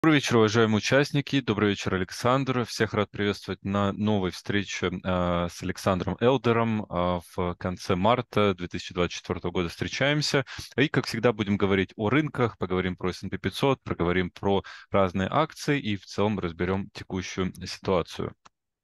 Добрый вечер, уважаемые участники. Добрый вечер, Александр. Всех рад приветствовать на новой встрече с Александром Элдером. В конце марта 2024 года встречаемся. И, как всегда, будем говорить о рынках, поговорим про S&P 500, проговорим про разные акции и в целом разберем текущую ситуацию.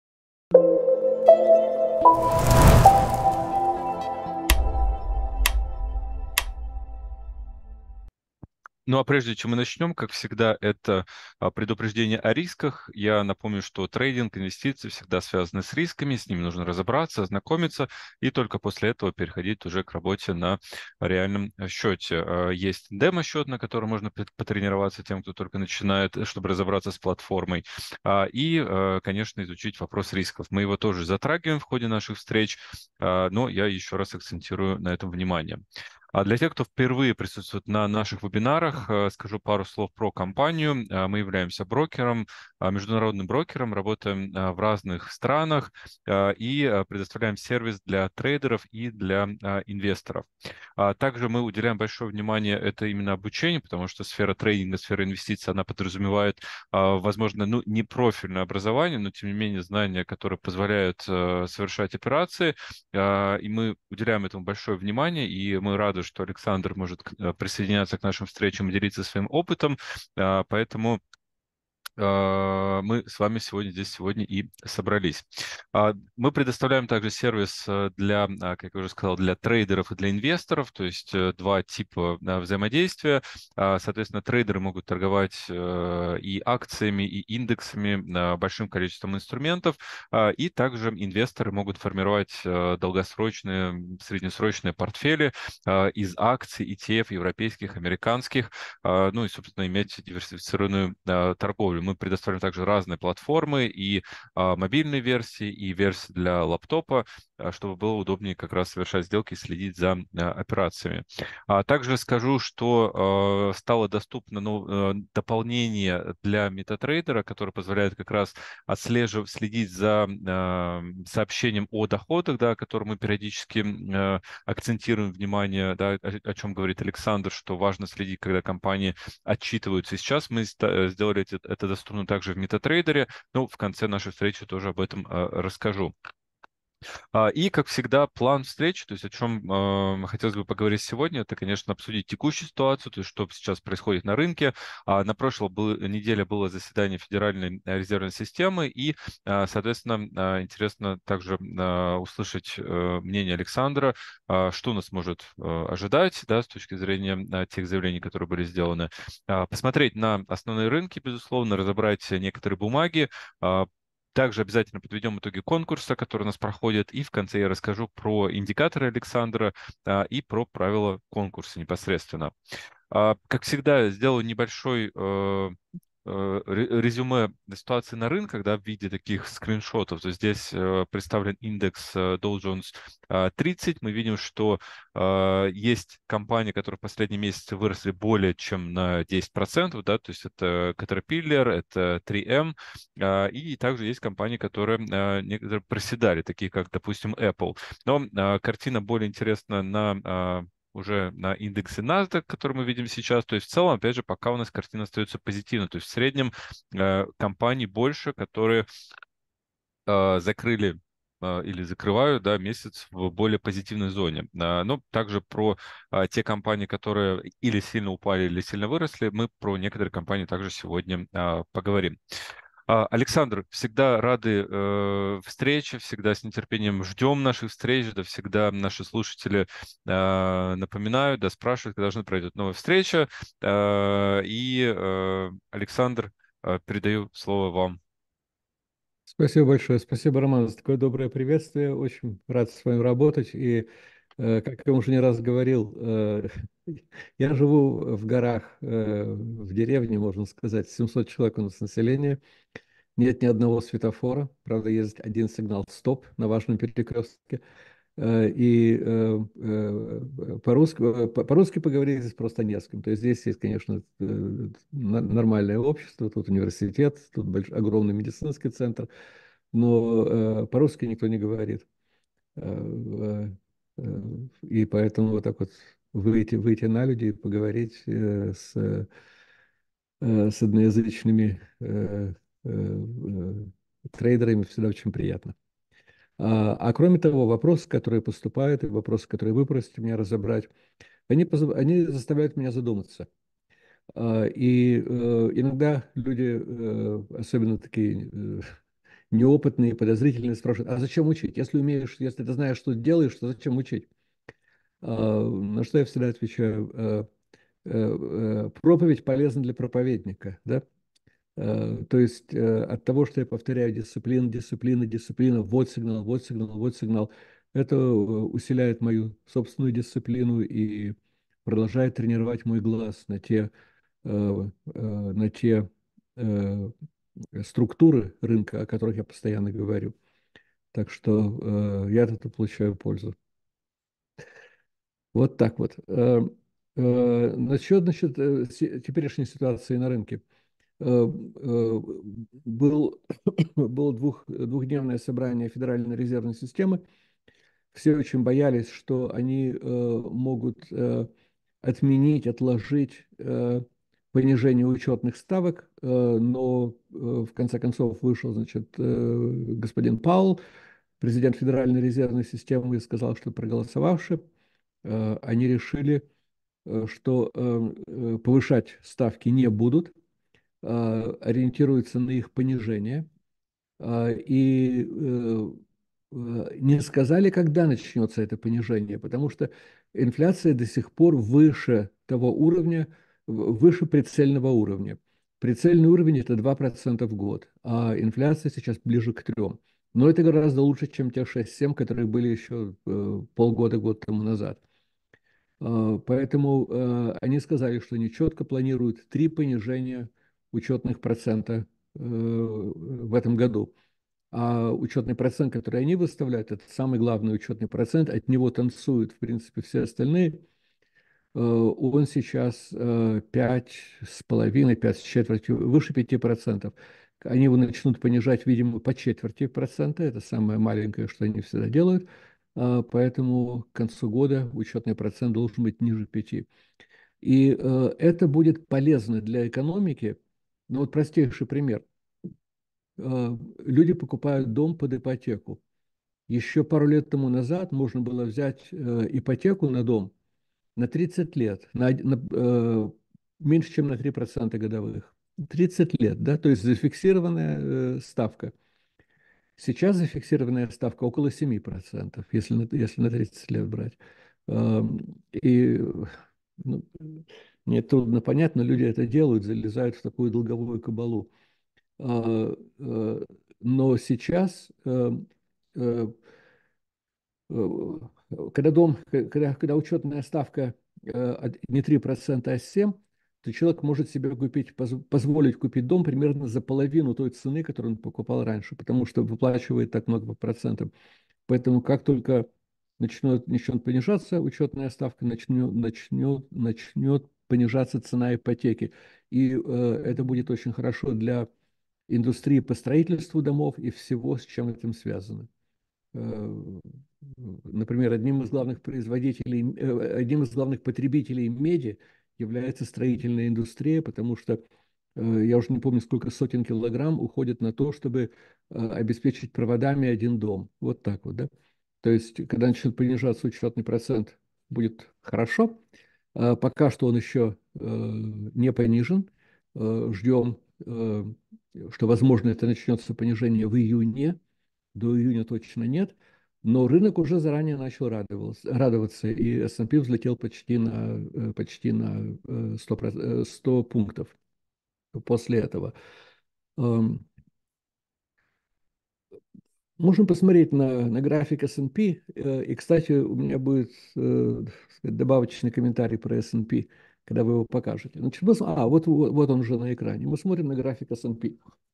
Ну а прежде чем мы начнем, как всегда, это предупреждение о рисках. Я напомню, что трейдинг, инвестиции всегда связаны с рисками, с ними нужно разобраться, ознакомиться, и только после этого переходить уже к работе на реальном счете. Есть демо-счет, на котором можно потренироваться тем, кто только начинает, чтобы разобраться с платформой. И, конечно, изучить вопрос рисков. Мы его тоже затрагиваем в ходе наших встреч, но я еще раз акцентирую на этом внимание. А для тех, кто впервые присутствует на наших вебинарах, скажу пару слов про компанию. Мы являемся брокером, международным брокером, работаем в разных странах и предоставляем сервис для трейдеров и для инвесторов. Также мы уделяем большое внимание это именно обучению, потому что сфера трейдинга, сфера инвестиций, она подразумевает, возможно, ну, не профильное образование, но тем не менее знания, которые позволяют совершать операции, и мы уделяем этому большое внимание, и мы рады, что Александр может присоединяться к нашим встречам и делиться своим опытом. Поэтому мы с вами сегодня и собрались. Мы предоставляем также сервис для, как я уже сказал, для трейдеров и для инвесторов, то есть два типа взаимодействия. Соответственно, трейдеры могут торговать и акциями, и индексами, большим количеством инструментов, и также инвесторы могут формировать долгосрочные, среднесрочные портфели из акций, ETF европейских, американских, ну и, собственно, иметь диверсифицированную торговлю. Мы предоставляем также разные платформы и мобильные версии, и версии для лаптопа, чтобы было удобнее как раз совершать сделки и следить за операциями. Также скажу, что стало доступно дополнение для MetaTrader, которое позволяет как раз отслеживать, следить за сообщением о доходах, да, которые мы периодически акцентируем внимание, да, о чем говорит Александр, что важно следить, когда компании отчитываются. И сейчас мы сделали это доступно также в MetaTrader, но в конце нашей встречи тоже об этом расскажу. И, как всегда, план встречи, то есть о чем хотелось бы поговорить сегодня, это, конечно, обсудить текущую ситуацию, то есть что сейчас происходит на рынке. На прошлой неделе было заседание Федеральной резервной системы, и, соответственно, интересно также услышать мнение Александра, что нас может ожидать, да, с точки зрения тех заявлений, которые были сделаны. Посмотреть на основные рынки, безусловно, разобрать некоторые бумаги, также обязательно подведем итоги конкурса, который у нас проходит, и в конце я расскажу про индикаторы Александра и про правила конкурса непосредственно. Как всегда, сделаю небольшой резюме ситуации на рынках, да, в виде таких скриншотов. То есть здесь представлен индекс Dow Jones 30. Мы видим, что есть компании, которые в последние месяцы выросли более чем на 10%, да, то есть это Caterpillar, это 3M, и также есть компании, которые некоторые проседали, такие как, допустим, Apple. Но картина более интересна уже на индексе NASDAQ, который мы видим сейчас. То есть в целом, опять же, пока у нас картина остается позитивной. То есть в среднем компаний больше, которые закрыли или закрывают, да, месяц в более позитивной зоне. Но также про те компании, которые или сильно упали, или сильно выросли, мы про некоторые компании также сегодня поговорим. Александр, всегда рады встрече, всегда с нетерпением ждем наших встреч, да, всегда наши слушатели напоминают, да, спрашивают, когда должна пройдет новая встреча. Александр, передаю слово вам. Спасибо большое. Спасибо, Роман, за такое доброе приветствие. Очень рад с вами работать. И, как я уже не раз говорил, я живу в горах, в деревне, можно сказать, 700 человек у нас население. Нет ни одного светофора. Правда, есть один сигнал «стоп» на важном перекрестке. По-русски, по-русски поговорить здесь просто не с кем. То есть здесь есть, конечно, нормальное общество, тут университет, тут огромный медицинский центр, но по-русски никто не говорит. Э, и поэтому вот так вот выйти на людей, поговорить с одноязычными трейдерами всегда очень приятно. А кроме того, вопросы, которые поступают, и вопросы, которые вы просите меня разобрать, они заставляют меня задуматься. И иногда люди, особенно такие неопытные, подозрительные, спрашивают: а зачем учить? Если умеешь, если ты знаешь, что делаешь, то зачем учить? На что я всегда отвечаю: проповедь полезна для проповедника, да? То есть от того, что я повторяю дисциплина, дисциплина, дисциплина, вот сигнал, вот сигнал, вот сигнал, это усиляет мою собственную дисциплину и продолжает тренировать мой глаз на те э, структуры рынка, о которых я постоянно говорю. Так что я от этого получаю пользу. Вот так вот. Насчет, теперешней ситуации на рынке. Был, было двухдневное собрание Федеральной резервной системы. Все очень боялись, что они могут отменить, отложить понижение учетных ставок, но в конце концов вышел, значит, господин Паул, президент Федеральной резервной системы, и сказал, что проголосовавши, они решили, что повышать ставки не будут, ориентируются на их понижение, и не сказали, когда начнется это понижение, потому что инфляция до сих пор выше того уровня, выше прицельного уровня. Прицельный уровень – это 2% в год, а инфляция сейчас ближе к 3%. Но это гораздо лучше, чем те 6-7, которые были еще полгода-год тому назад. Поэтому они сказали, что они четко планируют 3 понижения учетных процента в этом году. А учетный процент, который они выставляют, это самый главный учетный процент, от него танцуют, в принципе, все остальные. Он сейчас 5,5, 5 с четвертью, выше 5%. Они его начнут понижать, видимо, по 0,25%. Это самое маленькое, что они всегда делают. Поэтому к концу года учетный процент должен быть ниже 5. И это будет полезно для экономики. Ну вот простейший пример. Люди покупают дом под ипотеку. Еще пару лет тому назад можно было взять ипотеку на дом на 30 лет, меньше, чем на 3% годовых. 30 лет, да, то есть зафиксированная ставка. Сейчас зафиксированная ставка около 7%, если на 30 лет брать. И ну, мне трудно понять, но люди это делают, залезают в такую долговую кабалу. А, э, Но сейчас, э, когда учетная ставка не 3%, а 7%, то человек может себе позволить купить дом примерно за половину той цены, которую он покупал раньше, потому что выплачивает так много процентов. Поэтому как только начнет понижаться учетная ставка, начнет понижаться цена ипотеки. И это будет очень хорошо для индустрии по строительству домов и всего, с чем этим связано. Например, одним из главных потребителей меди является строительная индустрия, потому что я уже не помню, сколько сотен килограмм уходит на то, чтобы обеспечить проводами один дом. Вот так вот, да? То есть, когда начнет понижаться учетный процент, будет хорошо. Пока что он еще не понижен. Ждем, что, возможно, это начнется понижение в июне. До июня точно нет. Но рынок уже заранее начал радоваться, и S&P взлетел почти на 100 пунктов после этого. Можем посмотреть на график S&P. И, кстати, у меня будет добавочный комментарий про S&P, когда вы его покажете. Значит, вот он уже на экране. Мы смотрим на график S&P.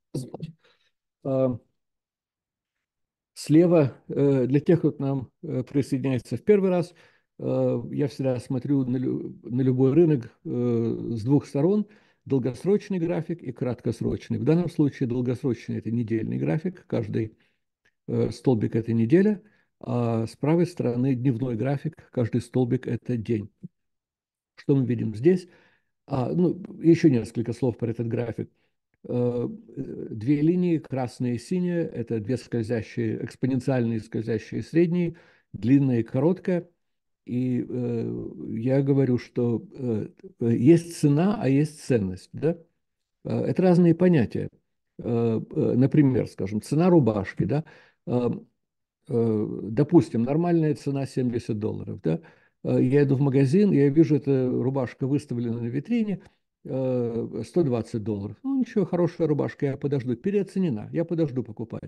Слева, для тех, кто к нам присоединяется в первый раз, я всегда смотрю на любой рынок с двух сторон: долгосрочный график и краткосрочный. В данном случае долгосрочный – это недельный график, каждый столбик – это неделя, а с правой стороны дневной график, каждый столбик – это день. Что мы видим здесь? Ну, еще несколько слов про этот график. Две линии, красная и синяя, это две скользящие, экспоненциальные скользящие средние, длинная и короткая. И я говорю, что есть цена, а есть ценность, да? Это разные понятия. Например, скажем, цена рубашки, да? Э, Допустим, нормальная цена $70, да? Я иду в магазин, я вижу, эта рубашка выставлена на витрине, $120. Ну, ничего, хорошая рубашка, я подожду. Переоценена, я подожду покупать.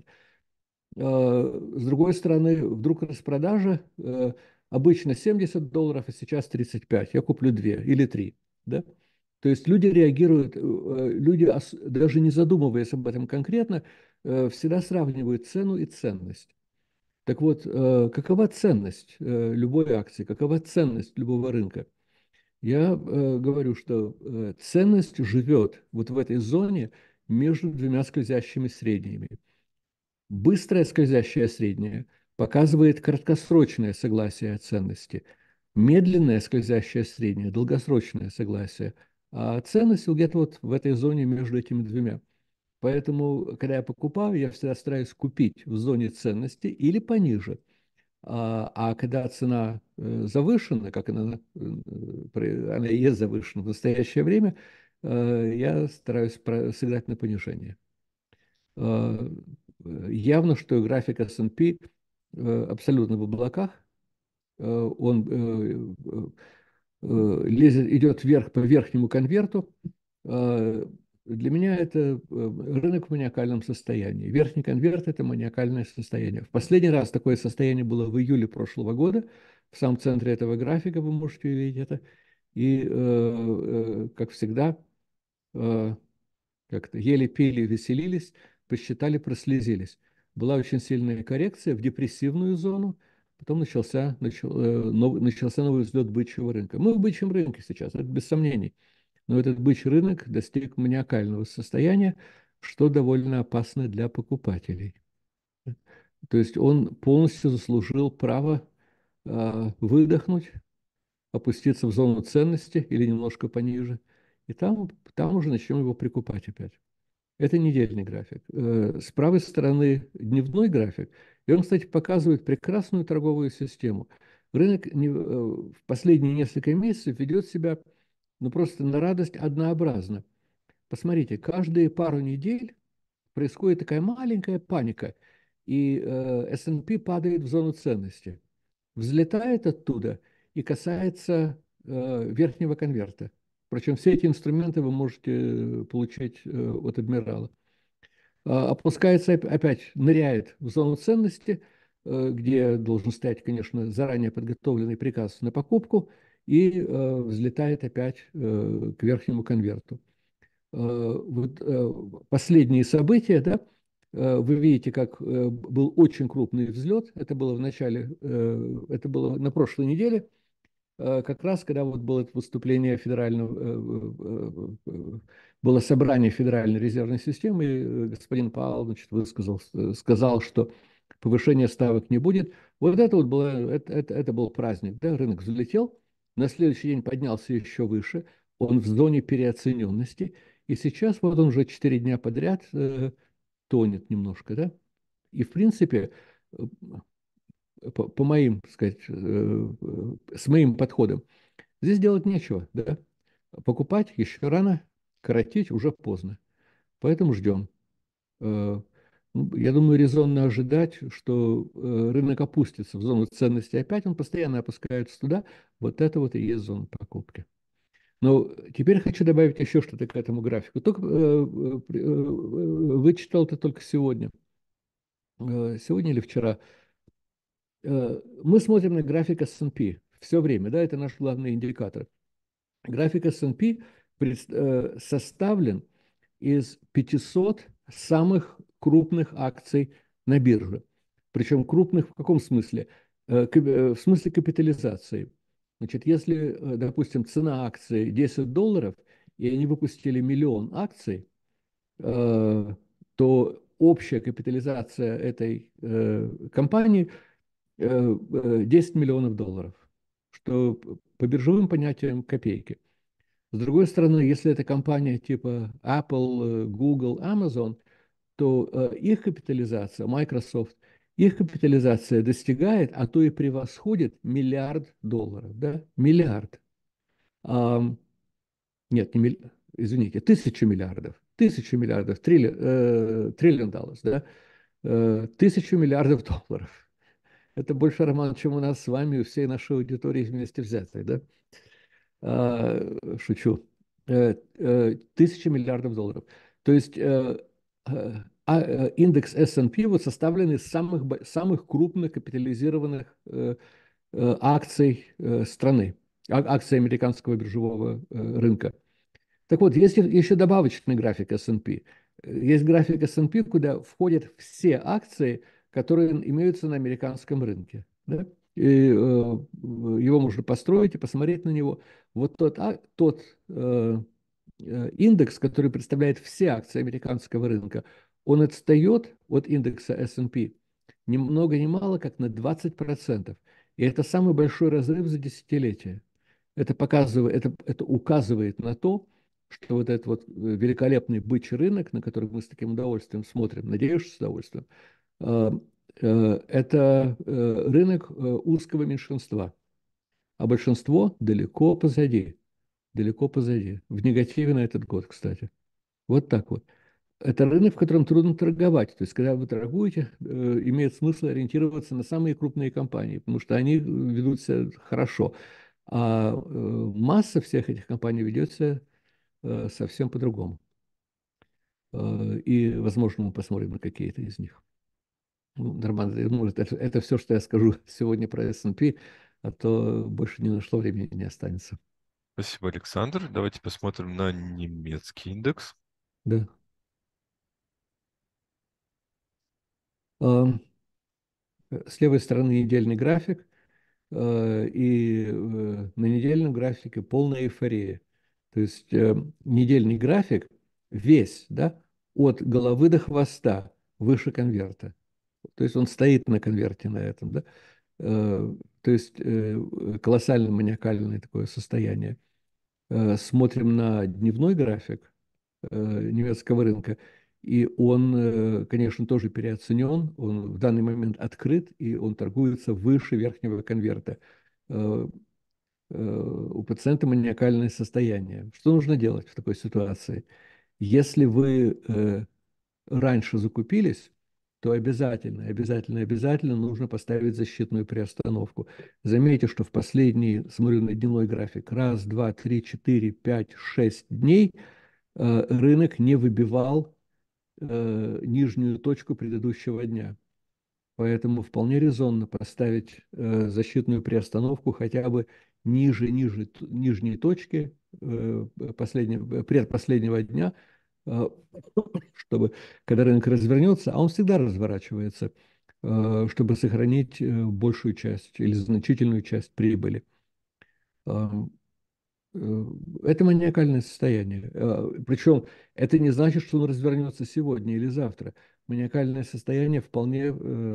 С другой стороны, вдруг распродажа, обычно $70, а сейчас 35. Я куплю две или три. Да? То есть люди реагируют, люди, даже не задумываясь об этом конкретно, всегда сравнивают цену и ценность. Так вот, какова ценность любой акции, какова ценность любого рынка? Я говорю, что ценность живет вот в этой зоне между двумя скользящими средними. Быстрое скользящее среднее показывает краткосрочное согласие о ценности. Медленное скользящее среднее – долгосрочное согласие. А ценность где-то вот в этой зоне между этими двумя. Поэтому, когда я покупаю, я всегда стараюсь купить в зоне ценности или пониже. А когда цена завышена, как она и есть завышена в настоящее время, я стараюсь сыграть на понижение. Э, Явно, что график S&P абсолютно в облаках. Он лезет, идет вверх по верхнему конверту. Для меня это рынок в маниакальном состоянии. Верхний конверт – это маниакальное состояние. В последний раз такое состояние было в июле прошлого года. В самом центре этого графика вы можете увидеть это. И, как всегда, э, как-то ели, пили, веселились, посчитали, прослезились. Была очень сильная коррекция в депрессивную зону, потом начался новый взлет бычьего рынка. Мы в бычьем рынке сейчас, это без сомнений. Но этот бычий рынок достиг маниакального состояния, что довольно опасно для покупателей. То есть он полностью заслужил право выдохнуть, опуститься в зону ценности или немножко пониже, и там уже начнем его прикупать опять. Это недельный график. С правой стороны дневной график. И он, кстати, показывает прекрасную торговую систему. Рынок в последние несколько месяцев ведет себя ну, просто на радость однообразно. Посмотрите, каждые пару недель происходит такая маленькая паника, и S&P падает в зону ценности, взлетает оттуда и касается верхнего конверта. Причем все эти инструменты вы можете получить от адмирала. Опускается опять, ныряет в зону ценности, где должен стоять, конечно, заранее подготовленный приказ на покупку, и взлетает опять к верхнему конверту. Вот последние события, да, вы видите, как был очень крупный взлет. Это было в начале, это было на прошлой неделе, как раз когда вот было это выступление федерального, было собрание Федеральной резервной системы, и господин Пауэлл, значит, сказал, что повышения ставок не будет. Вот это вот было, это был праздник, да, рынок взлетел, на следующий день поднялся еще выше, он в зоне переоцененности, и сейчас вот он уже 4 дня подряд тонет немножко, да, и в принципе по моим, так сказать, с моим подходом, здесь делать нечего, да. Покупать еще рано, коротить уже поздно. Поэтому ждем. Я думаю, резонно ожидать, что рынок опустится в зону ценности опять, он постоянно опускается туда. Вот это вот и есть зона покупки. Но теперь хочу добавить еще что-то к этому графику. Только вычитал это только сегодня. Сегодня или вчера. Мы смотрим на график S&P все время, да, это наш главный индикатор. График S&P составлен из 500 самых крупных акций на бирже. Причем крупных в каком смысле? В смысле капитализации. Значит, если, допустим, цена акции $10, и они выпустили миллион акций, то общая капитализация этой компании 10 миллионов долларов, что по биржевым понятиям копейки. С другой стороны, если это компания типа Apple, Google, Amazon, то их капитализация, Microsoft, их капитализация достигает, а то и превосходит миллиард долларов, да, миллиард. Ам, нет, не милли- извините, тысячу миллиардов, триллион долларов, да, тысячу миллиардов долларов. Это больше, Роман, чем у нас с вами, у всей нашей аудитории вместе взятой, да? Шучу. Тысячи миллиардов долларов. То есть индекс S&P вот составлен из самых крупных капитализированных акций страны, акций американского биржевого рынка. Так вот, есть еще добавочный график S&P. Есть график S&P, куда входят все акции, которые имеются на американском рынке. Да? И, его можно построить и посмотреть на него. Вот тот индекс, который представляет все акции американского рынка, он отстает от индекса S&P ни много ни мало, как на 20%. И это самый большой разрыв за десятилетие. Это указывает на то, что вот этот вот великолепный бычий рынок, на который мы с таким удовольствием смотрим, надеюсь, с удовольствием, э, это рынок узкого меньшинства, а большинство далеко позади, в негативе на этот год, кстати. Вот так вот. Это рынок, в котором трудно торговать. То есть, когда вы торгуете, имеет смысл ориентироваться на самые крупные компании, потому что они ведут себя хорошо. А масса всех этих компаний ведет себя совсем по-другому. И, возможно, мы посмотрим на какие-то из них. Ну, нормально, я думаю, это все, что я скажу сегодня про S&P, а то больше ни на что времени не останется. Спасибо, Александр. Давайте посмотрим на немецкий индекс. Да. А, с левой стороны недельный график, и на недельном графике полная эйфория. То есть недельный график весь, да, от головы до хвоста выше конверта. То есть он стоит на конверте на этом, да. То есть колоссально маниакальное такое состояние. Смотрим на дневной график немецкого рынка, и он, конечно, тоже переоценен, он в данный момент открыт, и он торгуется выше верхнего конверта. Э, у пациента маниакальное состояние. Что нужно делать в такой ситуации? Если вы раньше закупились, то обязательно нужно поставить защитную приостановку. Заметьте, что в последний, смотрю на дневной график, раз, два, три, четыре, пять, 6 дней рынок не выбивал нижнюю точку предыдущего дня. Поэтому вполне резонно поставить защитную приостановку хотя бы ниже нижней точки предпоследнего дня, э, чтобы, когда рынок развернется, а он всегда разворачивается, чтобы сохранить большую часть или значительную часть прибыли. Эм, Это маниакальное состояние. Причем это не значит, что он развернется сегодня или завтра. Маниакальное состояние вполне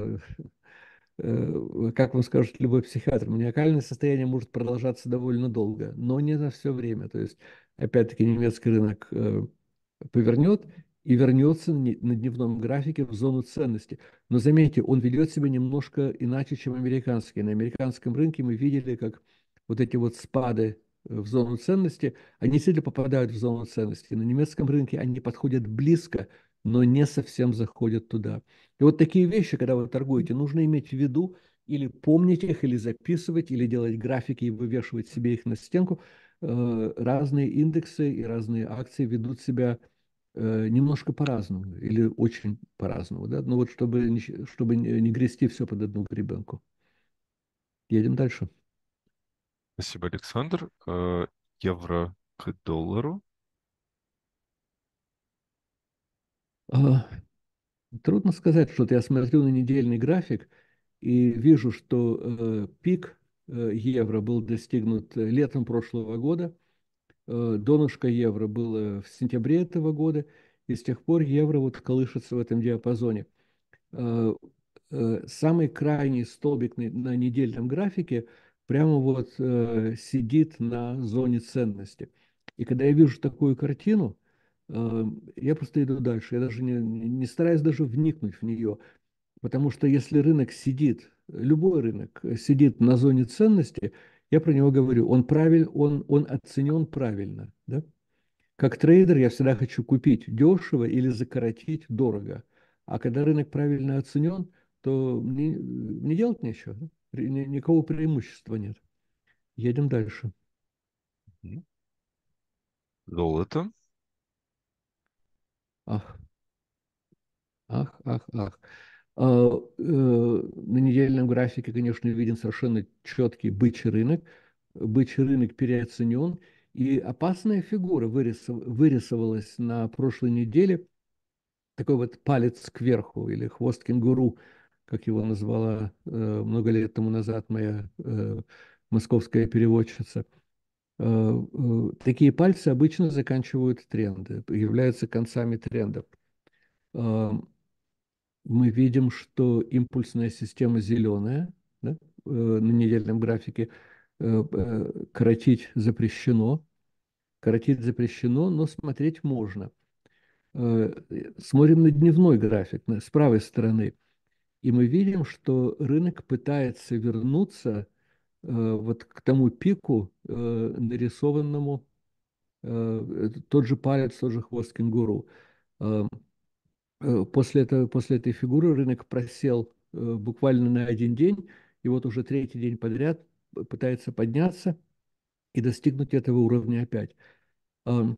как вам скажет любой психиатр, маниакальное состояние может продолжаться довольно долго, но не на все время. То есть, опять-таки, немецкий рынок повернет и вернется на дневном графике в зону ценности. Но заметьте, он ведет себя немножко иначе, чем американский. На американском рынке мы видели, как вот эти вот спады в зону ценности, они действительно попадают в зону ценности. На немецком рынке они подходят близко, но не совсем заходят туда. И вот такие вещи, когда вы торгуете, нужно иметь в виду или помнить их, или записывать, или делать графики и вывешивать себе их на стенку. Разные индексы и разные акции ведут себя немножко по-разному или очень по-разному, да, ну вот чтобы не грести все под одну гребенку. Едем дальше. Спасибо, Александр. Евро к доллару. А, Трудно сказать, что я смотрю на недельный график и вижу, что пик евро был достигнут летом прошлого года, донышко евро было в сентябре этого года, и с тех пор евро вот колышется в этом диапазоне. Э, Самый крайний столбик на недельном графике прямо вот сидит на зоне ценности. И когда я вижу такую картину, я просто иду дальше. Я даже не стараюсь даже вникнуть в нее. Потому что если рынок сидит, любой рынок сидит на зоне ценности, я про него говорю, он оценен правильно. Да? Как трейдер я всегда хочу купить дешево или закоротить дорого. А когда рынок правильно оценен, то мне делать нечего. Да? Никакого преимущества нет. Едем дальше. Мгм. Золото. Ах, ах. На недельном графике, конечно, виден совершенно четкий бычий рынок. Бычий рынок переоценен. И опасная фигура вырисовалась на прошлой неделе. Такой вот палец кверху или хвост кенгуру, как его назвала много лет тому назад моя московская переводчица. Такие пальцы обычно заканчивают тренды, являются концами трендов. Э, мы видим, что импульсная система зеленая, да, на недельном графике, коротить запрещено. Коротить запрещено, но смотреть можно. Э, Смотрим на дневной график с правой стороны, и мы видим, что рынок пытается вернуться вот к тому пику, нарисованному, тот же палец, тот же хвост кенгуру. Э, после этой фигуры рынок просел буквально на один день, и вот уже третий день подряд пытается подняться и достигнуть этого уровня опять. Ам,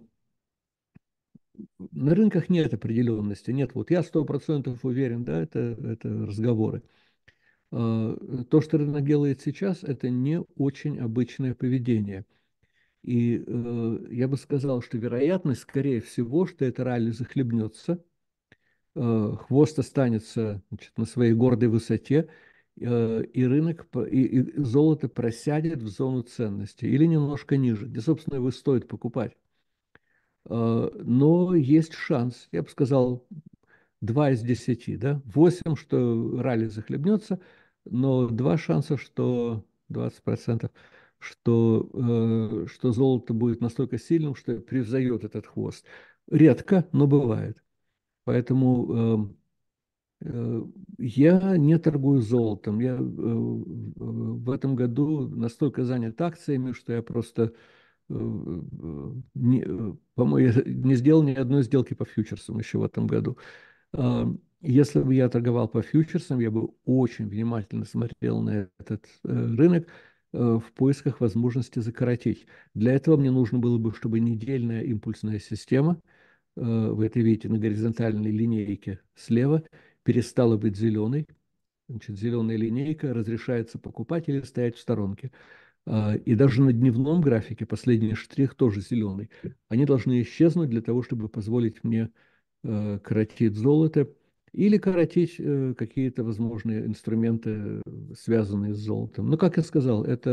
На рынках нет определенности, нет, вот я 100% уверен, да, это разговоры. То, что рынок делает сейчас, это не очень обычное поведение. И я бы сказал, что вероятность, скорее всего, что это ралли захлебнется, хвост останется, значит, на своей гордой высоте, и рынок, и золото просядет в зону ценности или немножко ниже, где, собственно, его стоит покупать. Но есть шанс, я бы сказал, 2 из 10, да? 8, что ралли захлебнется, но 2 шанса, что 20%, что золото будет настолько сильным, что превзойдет этот хвост. Редко, но бывает. Поэтому я не торгую золотом. Я в этом году настолько занят акциями, что я просто, по-моему, я не сделал ни одной сделки по фьючерсам еще в этом году. Если бы я торговал по фьючерсам, я бы очень внимательно смотрел на этот рынок в поисках возможности закоротить. Для этого мне нужно было бы, чтобы недельная импульсная система, вы это видите на горизонтальной линейке слева, перестала быть зеленой. Значит, зеленая линейка разрешается покупать или стоять в сторонке. И даже на дневном графике последний штрих тоже зеленый. Они должны исчезнуть для того, чтобы позволить мне коротить золото или коротить какие-то возможные инструменты, связанные с золотом. Но, как я сказал, это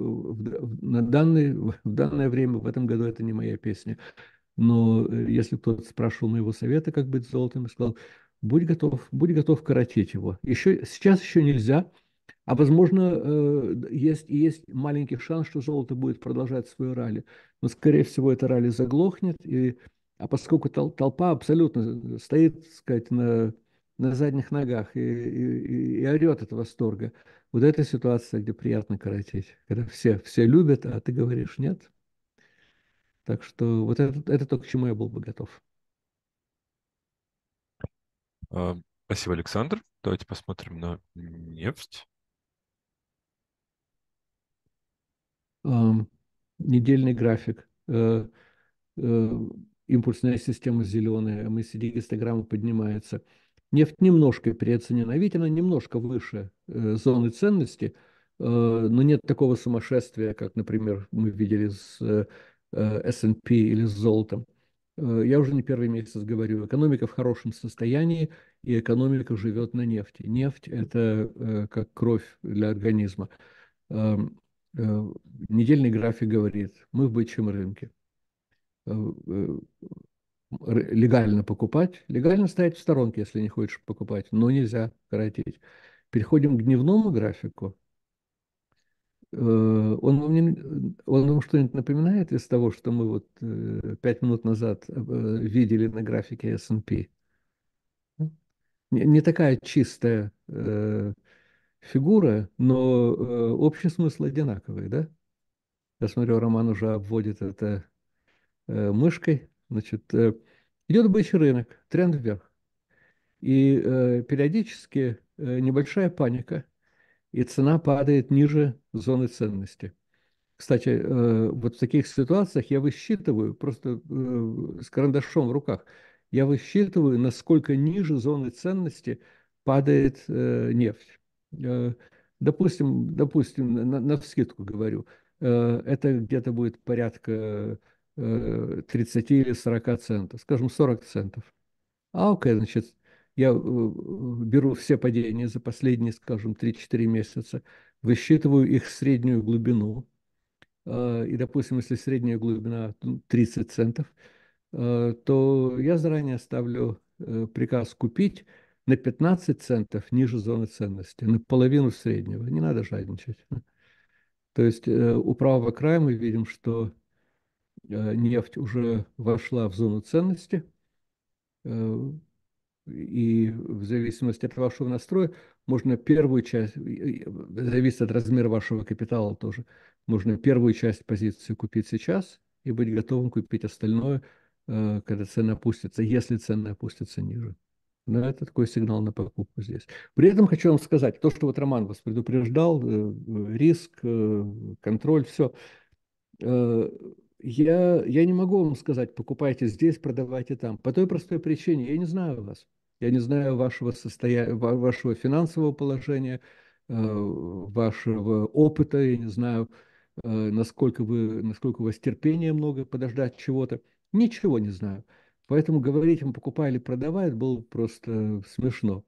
в данное время, в этом году это не моя песня. Но если кто-то спрашивал моего совета, как быть с золотом, я сказал, будь готов коротить его. Сейчас еще нельзя, а возможно, есть маленький шанс, что золото будет продолжать свое ралли. Но, скорее всего, это ралли заглохнет. А поскольку толпа абсолютно стоит, так сказать, на задних ногах и орет от восторга, вот эта ситуация, где приятно коротить. Когда все любят, а ты говоришь нет. Так что вот это то, к чему я был бы готов. А, Спасибо, Александр. Давайте посмотрим на нефть. Ам, Недельный график. Э, Импульсная система зеленая, MACD-гистограмма поднимается. Нефть немножко переоценена, ведь она немножко выше зоны ценности, но нет такого сумасшествия, как, например, мы видели с S&P или с золотом. Я уже не первый месяц говорю, экономика в хорошем состоянии, и экономика живет на нефти. Нефть – это как кровь для организма. Эм, э, Недельный график говорит, мы в бычьем рынке. Э, э, Легально покупать, легально стоять в сторонке, если не хочешь покупать, но нельзя коротить. Переходим к дневному графику. Он вам что-нибудь напоминает из того, что мы вот 5 минут назад видели на графике S&P? Не такая чистая фигура, но общий смысл одинаковый, да? Я смотрю, Роман уже обводит это мышкой. Значит, идет бычий рынок, тренд вверх. И периодически небольшая паника, и цена падает ниже зоны ценности. Кстати, вот в таких ситуациях я высчитываю, просто с карандашом в руках, я высчитываю, насколько ниже зоны ценности падает нефть. Э, допустим, навскидку говорю, это где-то будет порядка 30 или 40 центов, скажем, 40 центов. А, окей, значит, я беру все падения за последние, скажем, 3-4 месяца, высчитываю их среднюю глубину, и, допустим, если средняя глубина 30 центов, то я заранее ставлю приказ купить на 15 центов ниже зоны ценности, на половину среднего. Не надо жадничать. То есть у правого края мы видим, что нефть уже вошла в зону ценности, э, и в зависимости от вашего настроя можно первую часть, зависит от размера вашего капитала тоже, можно первую часть позиции купить сейчас и быть готовым купить остальное, когда цена опустится, если цена опустится ниже. Но это такой сигнал на покупку здесь. При этом хочу вам сказать, то, что вот Роман вас предупреждал, риск, контроль, все. Э, я не могу вам сказать, покупайте здесь, продавайте там. По той простой причине, я не знаю вас. Я не знаю вашего состояния, вашего финансового положения, вашего опыта, я не знаю, насколько у вас терпения много подождать чего-то. Ничего не знаю. Поэтому говорить им, покупай или продавай, это было просто смешно.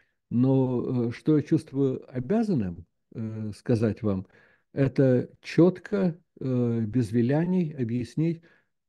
Но что я чувствую обязанным сказать вам, это четко, без виляний объяснить,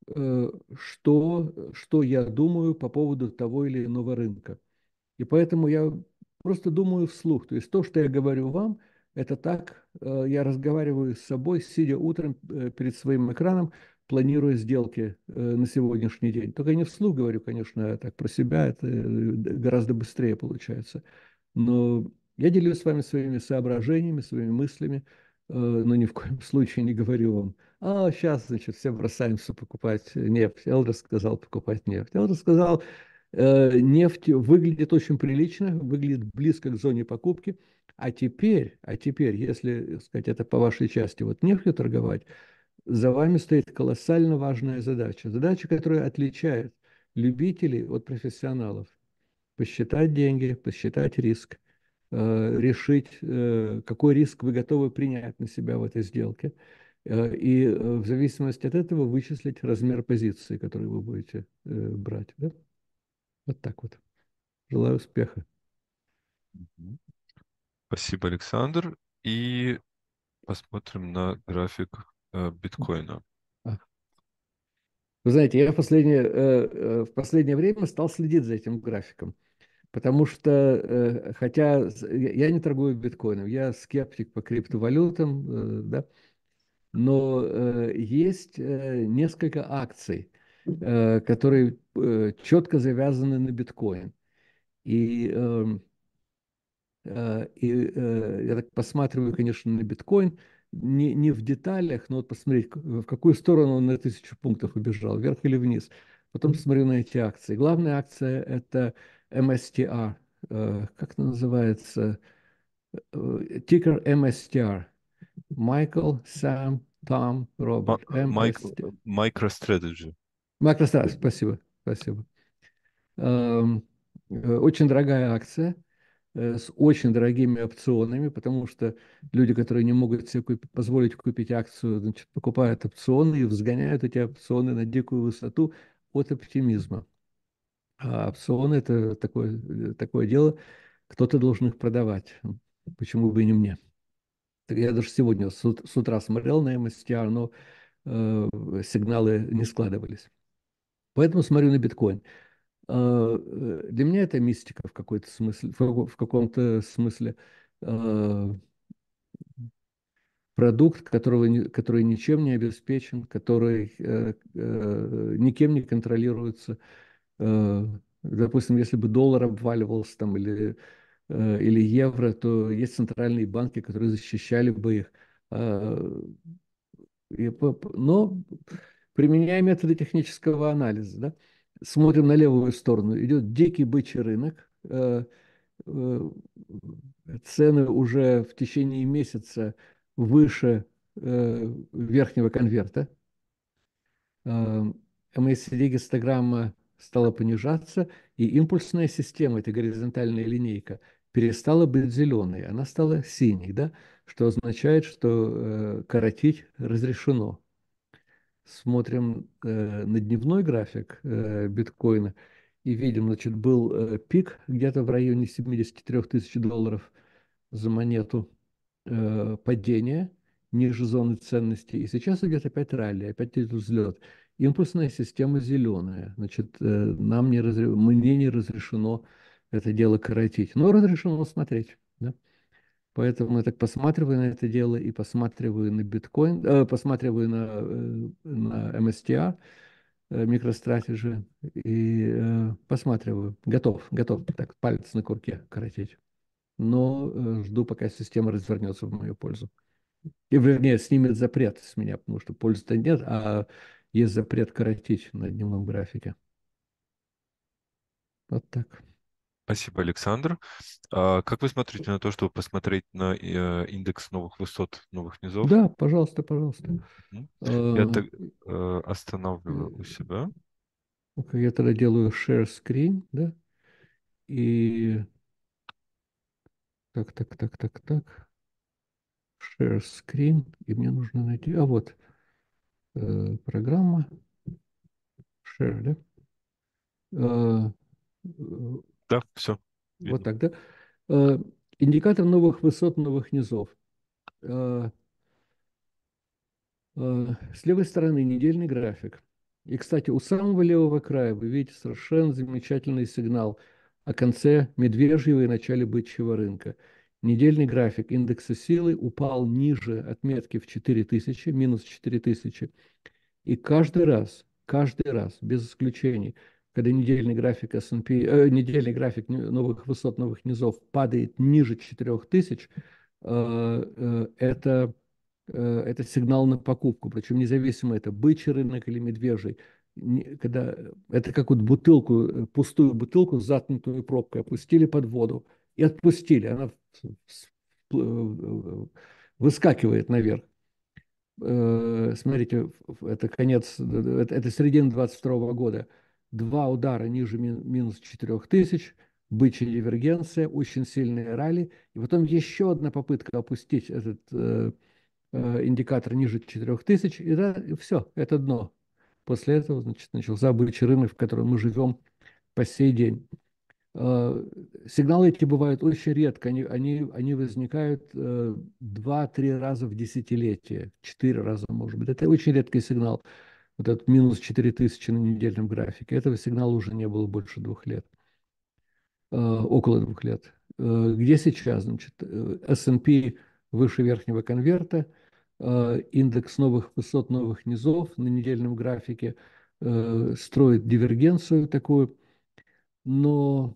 что я думаю по поводу того или иного рынка. И поэтому я просто думаю вслух. То есть то, что я говорю вам, это так, я разговариваю с собой, сидя утром перед своим экраном, планируя сделки на сегодняшний день. Только не вслух говорю, конечно, а так про себя, это гораздо быстрее получается. Но я делюсь с вами своими соображениями, своими мыслями, но ни в коем случае не говорю вам, сейчас, значит, все бросаемся покупать нефть. Элдер сказал покупать нефть. Элдер сказал, нефть выглядит очень прилично, выглядит близко к зоне покупки. А теперь, если, сказать, это по вашей части, вот нефтью торговать, за вами стоит колоссально важная задача. Задача, которая отличает любителей от профессионалов. Посчитать деньги, посчитать риск, решить, какой риск вы готовы принять на себя в этой сделке. И в зависимости от этого вычислить размер позиции, которую вы будете брать. Да? Вот так вот. Желаю успеха. Мгм. Спасибо, Александр. И посмотрим на график биткоина. А. Вы знаете, я в последнее время стал следить за этим графиком, потому что, хотя я не торгую биткоином, я скептик по криптовалютам, да, но есть несколько акций, которые четко завязаны на биткоин. И я так посматриваю, конечно, на биткоин, не в деталях, но вот посмотреть, в какую сторону он на 1000 пунктов убежал, вверх или вниз. Потом посмотрю на эти акции. Главная акция – это MSTR. Как это называется? Тикер MSTR. Майкл, Сэм, Том, Роберт. MSTR. MicroStrategy. MicroStrategy, спасибо. Спасибо. Очень дорогая акция с очень дорогими опционами, потому что люди, которые не могут себе позволить купить акцию, значит, покупают опционы и взгоняют эти опционы на дикую высоту от оптимизма. А опционы – это такое дело, кто-то должен их продавать. Почему бы и не мне? Так я даже сегодня с утра смотрел на MSTR, но сигналы не складывались. Поэтому смотрю на биткоин. Для меня это мистика в какой-то смысле, в каком-то смысле. А, продукт, который ничем не обеспечен, который никем не контролируется. Допустим, если бы доллар обваливался там или евро, то есть центральные банки, которые защищали бы их. А, но применяя методы технического анализа, да, смотрим на левую сторону, идет дикий бычий рынок, э, цены уже в течение месяца выше верхнего конверта. MACD-гистограмма стала понижаться, и импульсная система, эта горизонтальная линейка, перестала быть зеленой, она стала синей, да? Что означает, что коротить разрешено. Смотрим на дневной график биткоина и видим, значит, был пик где-то в районе 73 тысяч долларов за монету, падение ниже зоны ценности, и сейчас идет опять ралли, опять идет взлет. Импульсная система зеленая, значит, мне не разрешено это дело коротить, но разрешено смотреть, да? Поэтому я так посматриваю на это дело и посматриваю на биткоин, посматриваю на MSTR, MicroStrategy, и посматриваю. Готов, так, палец на курке коротить. Но жду, пока система развернется в мою пользу. И, вернее, снимет запрет с меня, потому что пользы-то нет, а есть запрет коротить на дневном графике. Вот так. Спасибо, Александр. Как вы смотрите на то, чтобы посмотреть на индекс новых высот, новых низов? Да, пожалуйста, пожалуйста. Мгм. Я Э, так останавливаю у себя. Я тогда делаю share screen, да, и так, share screen, и мне нужно найти, вот, программа, share, да. Э, э, Да, все, вот видно. так, да. Э, Индикатор новых высот, новых низов. Э, С левой стороны недельный график. И, кстати, у самого левого края вы видите совершенно замечательный сигнал о конце медвежьего и начале бычьего рынка. Недельный график индекса силы упал ниже отметки в 4000, минус 4000. И каждый раз, без исключений, когда недельный график S&P, недельный график новых высот, новых низов падает ниже 4000, это сигнал на покупку. Причем независимо, это бычий рынок или медвежий. Когда это как вот бутылку, пустую бутылку с заткнутую пробкой опустили под воду и отпустили. Она выскакивает наверх. Смотрите, это конец, это середина 22 года. Два удара ниже минус 4000, бычья дивергенция, очень сильные ралли. И потом еще одна попытка опустить этот индикатор ниже 4000, и да, и все, это дно. После этого, значит, начался бычий рынок, в котором мы живем по сей день. Э, Сигналы эти бывают очень редко. Они возникают 2-3 раза в десятилетие, 4 раза, может быть. Это очень редкий сигнал. Вот этот минус 4000 на недельном графике. Этого сигнала уже не было больше 2 лет, около 2 лет. Где сейчас? Значит, S&P выше верхнего конверта, индекс новых высот, новых низов на недельном графике строит дивергенцию такую, но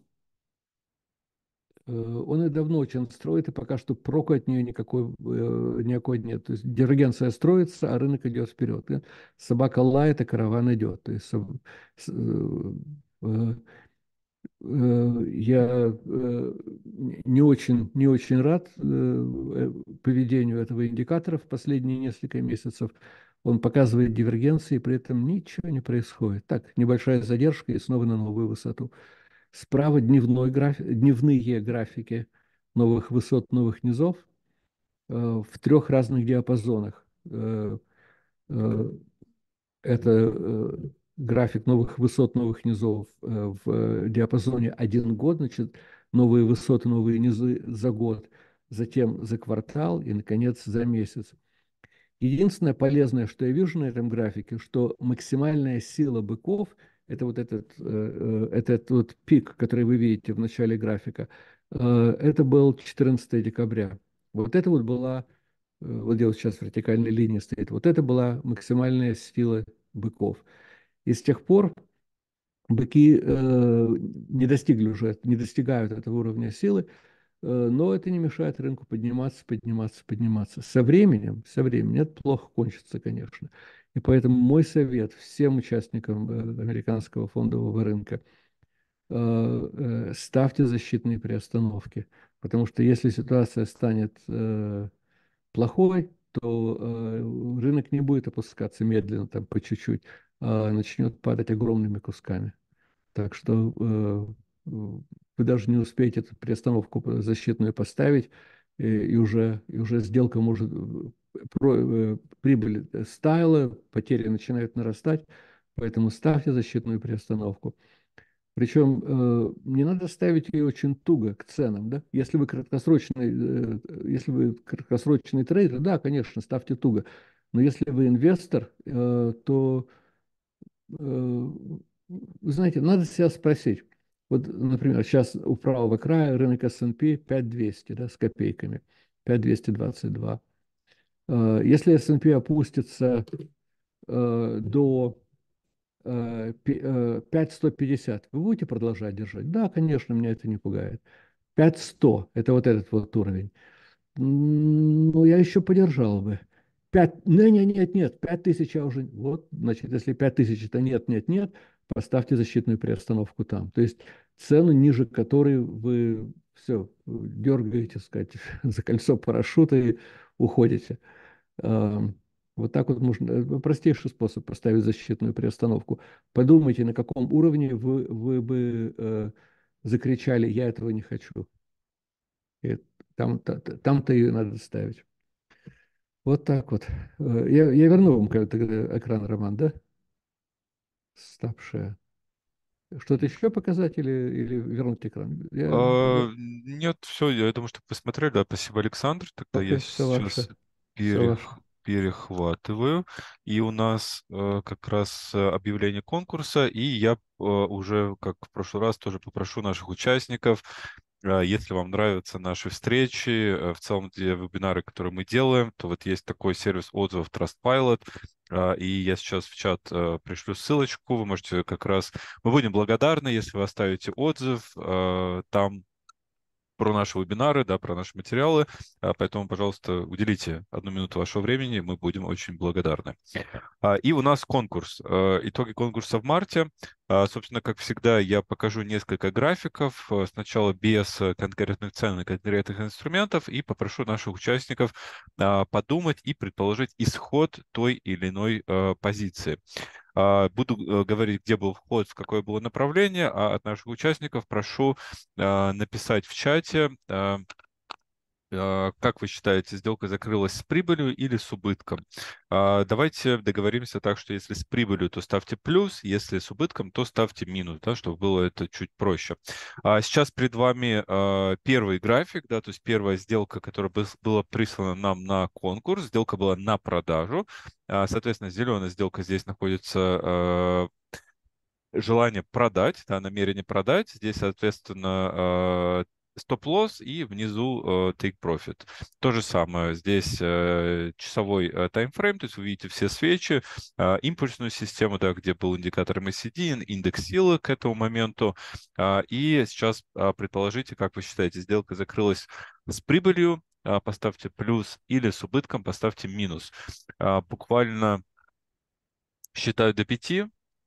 он и давно очень строит, и пока что проку от нее никакой нет. То есть дивергенция строится, а рынок идет вперед. Да? Собака лает, а караван идет. То есть с- э, я не очень рад поведению этого индикатора в последние несколько месяцев. Он показывает дивергенции, при этом ничего не происходит. Так, небольшая задержка и снова на новую высоту. Справа дневные графики новых высот, новых низов в трех разных диапазонах. Это график новых высот, новых низов в диапазоне 1 год, значит, новые высоты, новые низы за год, затем за квартал и, наконец, за месяц. Единственное полезное, что я вижу на этом графике, что максимальная сила быков, это вот этот вот пик, который вы видите в начале графика, это был 14 декабря. Вот это вот была вот где вот сейчас вертикальная линия стоит, вот это была максимальная сила быков. И с тех пор быки не достигли уже, не достигают этого уровня силы, но это не мешает рынку подниматься, подниматься, подниматься. Со временем это плохо кончится, конечно. И поэтому мой совет всем участникам американского фондового рынка: ставьте защитные приостановки, потому что если ситуация станет плохой, то рынок не будет опускаться медленно, там, по чуть-чуть, а начнет падать огромными кусками. Так что вы даже не успеете эту приостановку защитную поставить, и уже сделка может, прибыль стаяла, потери начинают нарастать, поэтому ставьте защитную приостановку. Причем не надо ставить ее очень туго к ценам, да? Если вы краткосрочный трейдер, да, конечно, ставьте туго. Но если вы инвестор, то вы знаете, надо себя спросить. Вот, например, сейчас у правого края рынок S&P 5200, да, с копейками, 5222. Если S&P опустится до 5150, вы будете продолжать держать? Да, конечно, меня это не пугает. 5100, это вот этот вот уровень. Ну, я еще подержал бы. Нет, 5000 я уже... Вот, значит, если 5000 это нет, нет, нет, поставьте защитную приостановку там. То есть цену, ниже которой вы все, дергаете, сказать, за кольцо парашюта и уходите. Ам, Вот так вот можно... Простейший способ поставить защитную приостановку. Подумайте, на каком уровне вы бы закричали: «Я этого не хочу». И там-то ее надо ставить. Вот так вот. Я верну вам тогда экран, Роман, да? Ставшая. Что-то еще показать или вернуть экран? Нет, все, я думаю, что посмотрели. Да, спасибо, Александр. Тогда я Окей, все сейчас ваше. Все ваше. перехватываю. И у нас как раз объявление конкурса. И я уже, как в прошлый раз, тоже попрошу наших участников, если вам нравятся наши встречи, в целом те вебинары, которые мы делаем, то вот есть такой сервис отзывов Trustpilot. И я сейчас в чат пришлю ссылочку. Вы можете как раз... Мы будем благодарны, если вы оставите отзыв там про наши вебинары, да, про наши материалы. Поэтому, пожалуйста, уделите 1 минуту вашего времени, мы будем очень благодарны. И у нас конкурс. Итоги конкурса в марте. Собственно, как всегда, я покажу несколько графиков. Сначала без конкретных цен и конкретных инструментов, и попрошу наших участников подумать и предположить исход той или иной позиции. Буду говорить, где был вход, в какое было направление, а от наших участников прошу написать в чате, как вы считаете, сделка закрылась с прибылью или с убытком? Давайте договоримся так, что если с прибылью, то ставьте плюс, если с убытком, то ставьте минус, да, чтобы было это чуть проще. Сейчас перед вами первый график, да, то есть первая сделка, которая была прислана нам на конкурс, сделка была на продажу. Соответственно, зеленая сделка здесь находится, желание продать, да, намерение продать. Здесь, соответственно, стоп-лосс и внизу take profit. То же самое. Здесь часовой таймфрейм, то есть вы видите все свечи, импульсную систему, да, где был индикатор MACD, индекс силы к этому моменту. И сейчас предположите, как вы считаете, сделка закрылась с прибылью, поставьте плюс, или с убытком поставьте минус. Буквально считаю до 5.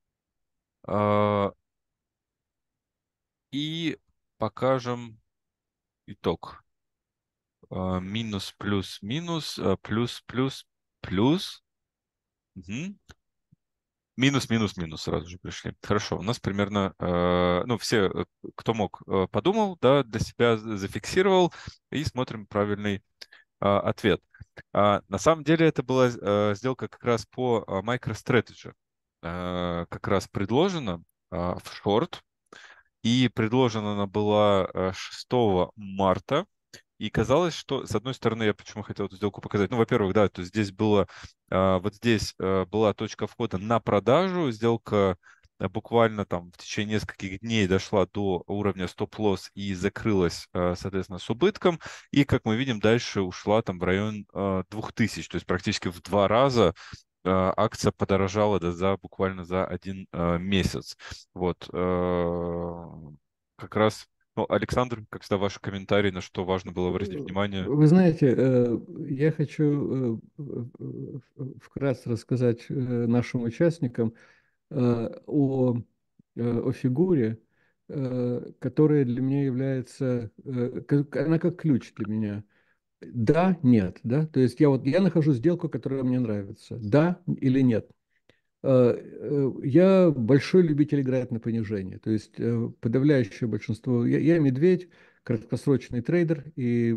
И покажем итог. Минус, плюс, минус, плюс, плюс, плюс. Мгм. Минус, минус, минус сразу же пришли. Хорошо, у нас примерно, ну, все, кто мог, подумал, да, для себя зафиксировал, и смотрим правильный ответ. На самом деле это была сделка как раз по MicroStrategy. Как раз предложена в шорт, и предложена она была 6 марта. И казалось, что, с одной стороны, я почему хотел эту сделку показать. Ну, во-первых, да, то здесь было, вот здесь была точка входа на продажу. Сделка буквально там в течение нескольких дней дошла до уровня стоп-лосс и закрылась, соответственно, с убытком. И, как мы видим, дальше ушла там в район 2000, то есть практически в 2 раза акция подорожала буквально за 1 месяц. Вот. Как раз, ну, Александр, как всегда, ваши комментарии, на что важно было обратить внимание. Вы знаете, я хочу вкратце рассказать нашим участникам о фигуре, которая для меня является, она как ключ для меня. Да, нет, да. То есть я нахожу сделку, которая мне нравится. Да или нет. Я большой любитель играть на понижение. То есть подавляющее большинство. Я медведь, краткосрочный трейдер, и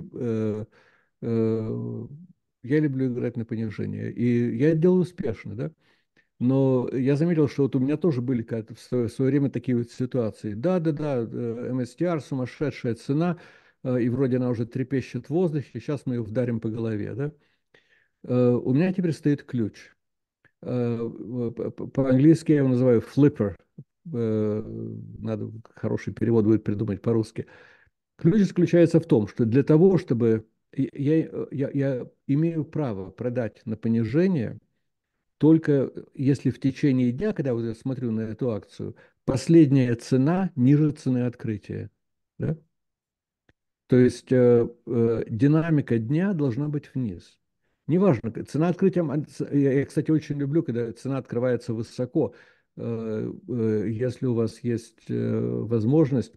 э, я люблю играть на понижение. И я это делаю успешно, да. Но я заметил, что вот у меня тоже были в свое время такие вот ситуации. Да, MSTR, сумасшедшая цена, и вроде она уже трепещет в воздухе, сейчас мы ее вдарим по голове, да. У меня теперь стоит ключ. По-английски я его называю flipper. Надо хороший перевод будет придумать по-русски. Ключ заключается в том, что для того, чтобы я имею право продать на понижение, только если в течение дня, когда вот я смотрю на эту акцию, последняя цена ниже цены открытия. Да? То есть динамика дня должна быть вниз. Неважно, цена открытия, я, кстати, очень люблю, когда цена открывается высоко. Если у вас есть возможность,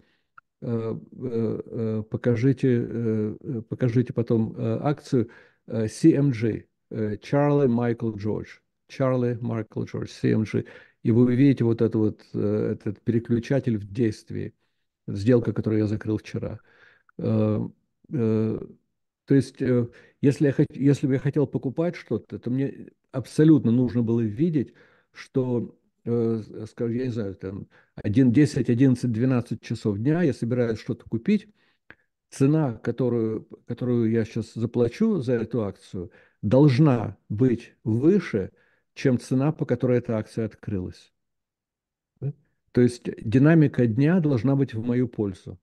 покажите потом акцию CMG, Charlie Michael George, Charlie Michael George, CMG, и вы увидите вот, этот переключатель в действии, сделка, которую я закрыл вчера. Э, э, То есть, если бы я хотел покупать что-то, то мне абсолютно нужно было видеть, что, скажем, я не знаю, там 10, 11, 12 часов дня я собираюсь что-то купить, цена, которую я сейчас заплачу за эту акцию, должна быть выше, чем цена, по которой эта акция открылась. Да? То есть динамика дня должна быть в мою пользу.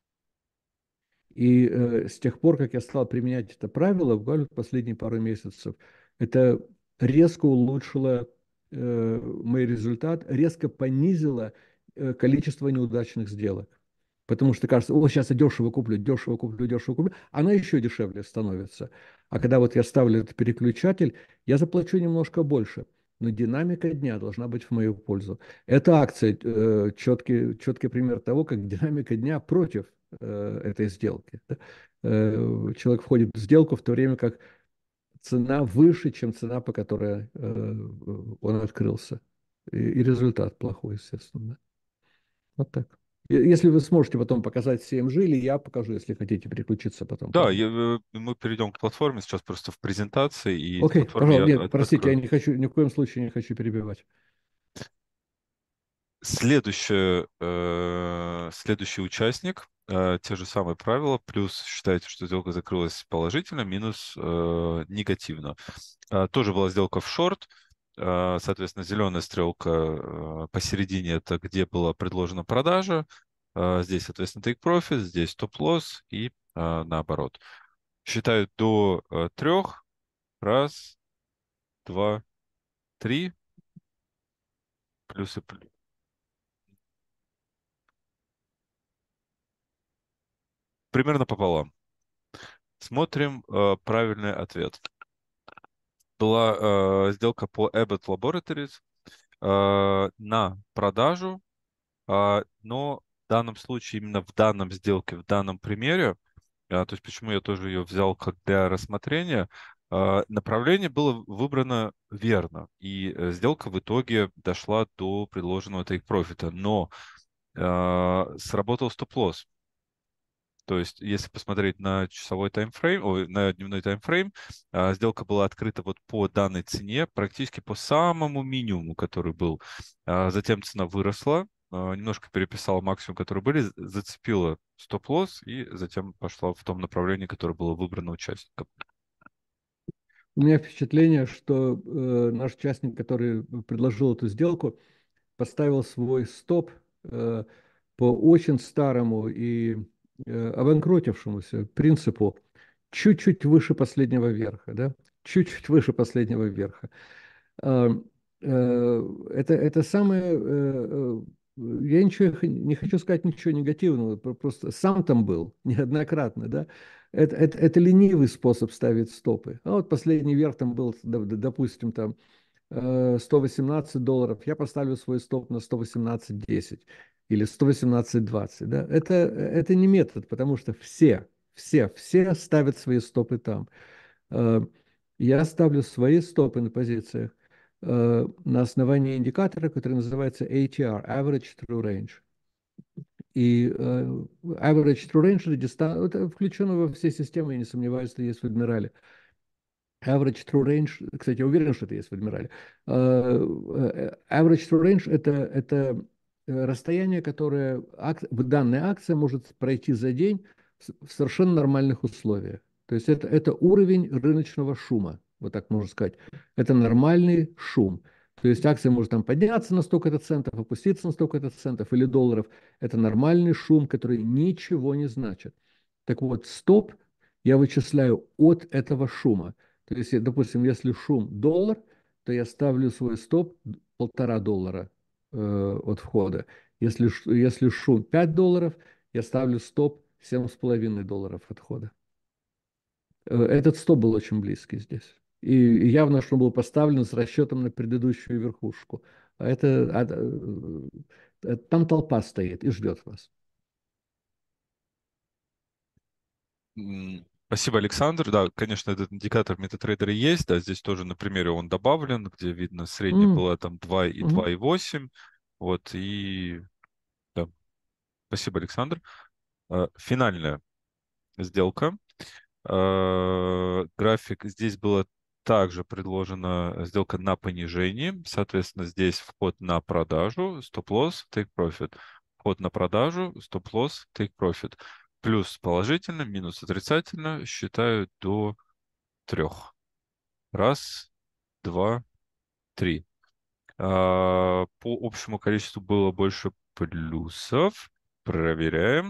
И с тех пор, как я стал применять это правило, буквально последние пару месяцев, это резко улучшило мой результат, резко понизило количество неудачных сделок. Потому что кажется, о, сейчас я дешево куплю, дешево куплю, дешево куплю, она еще дешевле становится. А когда вот я ставлю этот переключатель, я заплачу немножко больше, но динамика дня должна быть в мою пользу. Эта акция четкий пример того, как динамика дня против этой сделки. Да? Человек входит в сделку в то время как цена выше, чем цена, по которой он открылся. И результат плохой, естественно. Да? Вот так. Если вы сможете потом показать CMG, или я покажу, если хотите переключиться потом ко Да, мне. мы перейдем к платформе сейчас просто в презентации, и в Окей, платформе я пожалуйста. Нет, простите, я открою. не хочу, ни в коем случае не хочу перебивать. Следующий участник, те же самые правила, плюс считайте, что сделка закрылась положительно, минус негативно. Тоже была сделка в шорт, соответственно, зеленая стрелка посередине, это где была предложена продажа, здесь, соответственно, take profit, здесь стоп-лосс и наоборот. Считаю до 3. Раз, два, три. Плюсы. Примерно пополам. Смотрим правильный ответ. Была сделка по Abbott Laboratories на продажу, но в данном случае, именно в данном сделке, в данном примере, то есть почему я тоже ее взял как для рассмотрения, направление было выбрано верно, и сделка в итоге дошла до предложенного take-профита, но сработал стоп-лосс. То есть, если посмотреть на часовой таймфрейм, ой, на дневной таймфрейм, сделка была открыта вот по данной цене, практически по самому минимуму, который был. Затем цена выросла, немножко переписала максимум, который были, зацепила стоп-лосс и затем пошла в том направлении, которое было выбрано участником. У меня впечатление, что наш участник, который предложил эту сделку, поставил свой стоп по очень старому и обанкротившемуся принципу чуть-чуть выше последнего верха, да, чуть-чуть выше последнего верха. А, это самое, я ничего не хочу сказать ничего негативного, просто сам там был неоднократно, да. Это ленивый способ ставить стопы. А вот последний верх там был, допустим, там $118, я поставлю свой стоп на 118.10 или 118.20. Да? Это не метод, потому что все ставят свои стопы там. Э, Я ставлю свои стопы на позициях на основании индикатора, который называется ATR, Average True Range. И Average True Range это включено во все системы, я не сомневаюсь, что есть в Admiral. Average True Range, кстати, я уверен, что это есть в Адмирале. Average True Range это расстояние, которое данная акция может пройти за день в совершенно нормальных условиях. То есть это уровень рыночного шума, вот так можно сказать. Это нормальный шум. То есть акция может там подняться на столько-то центов, опуститься на столько-то центов или долларов. Это нормальный шум, который ничего не значит. Так вот, стоп я вычисляю от этого шума. То есть, допустим, если шум доллар, то я ставлю свой стоп $1,5 от входа. Если шум $5, я ставлю стоп $7,5 от входа. Этот стоп был очень близкий здесь. И явно, что он был поставлен с расчетом на предыдущую верхушку. Там толпа стоит и ждет вас. Спасибо, Александр. Да, конечно, этот индикатор MetaTrader есть. Да, здесь тоже на примере он добавлен, где видно средняя М, была там 2 и мгм. 2,8. Вот, и да, спасибо, Александр. Финальная сделка. График. Здесь была также предложена сделка на понижении. Соответственно, здесь вход на продажу, стоп-лосс, take profit. Вход на продажу, стоп-лосс, take profit. Плюс положительно, минус отрицательно. Считаю до 3. Раз, два, три. По общему количеству было больше плюсов. Проверяем.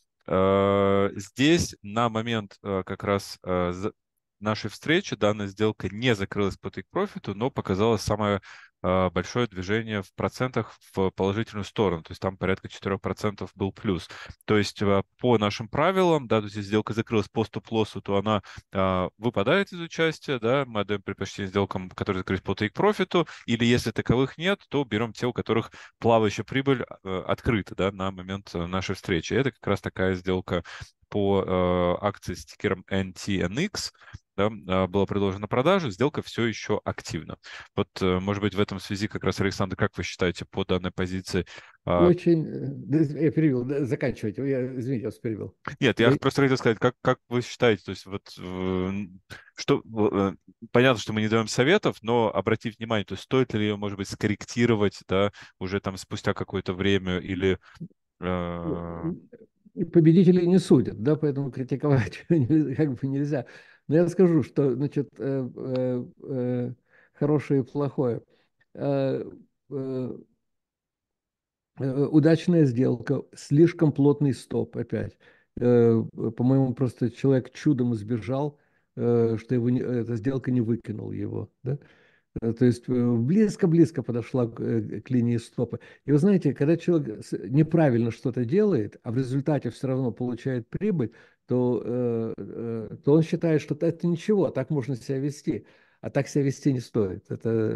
Здесь на момент как раз нашей встречи данная сделка не закрылась по тейк-профиту, но показала самое большое движение в процентах в положительную сторону. То есть там порядка 4% был плюс. То есть по нашим правилам, да, то есть если сделка закрылась по стоп-лоссу, то она выпадает из участия, да, мы отдаем предпочтение сделкам, которые закрылись по тейк-профиту, или если таковых нет, то берем те, у которых плавающая прибыль открыта, да, на момент нашей встречи. Это как раз такая сделка по акции с тикером NTNX, да, была предложена на продажу, сделка все еще активна. Вот, может быть, в этом связи как раз, Александр, как вы считаете по данной позиции? а, Очень... да, я перебил, да, заканчивайте. Извините, я вас перебил. Нет, я просто хотел сказать, как вы считаете, то есть вот что понятно, что мы не даем советов, но обратите внимание, то есть стоит ли ее, может быть, скорректировать, да, уже там спустя какое-то время или э, Победителей не судят, да, поэтому критиковать как бы нельзя. Но я скажу, что, значит, хорошее и плохое. Э, э, Удачная сделка, слишком плотный стоп опять. По-моему, просто человек чудом избежал, что эта сделка не выкинула его, да? То есть близко-близко подошла к линии стопа. И вы знаете, когда человек неправильно что-то делает, а в результате все равно получает прибыль, то он считает, что это ничего, так можно себя вести. А так себя вести не стоит.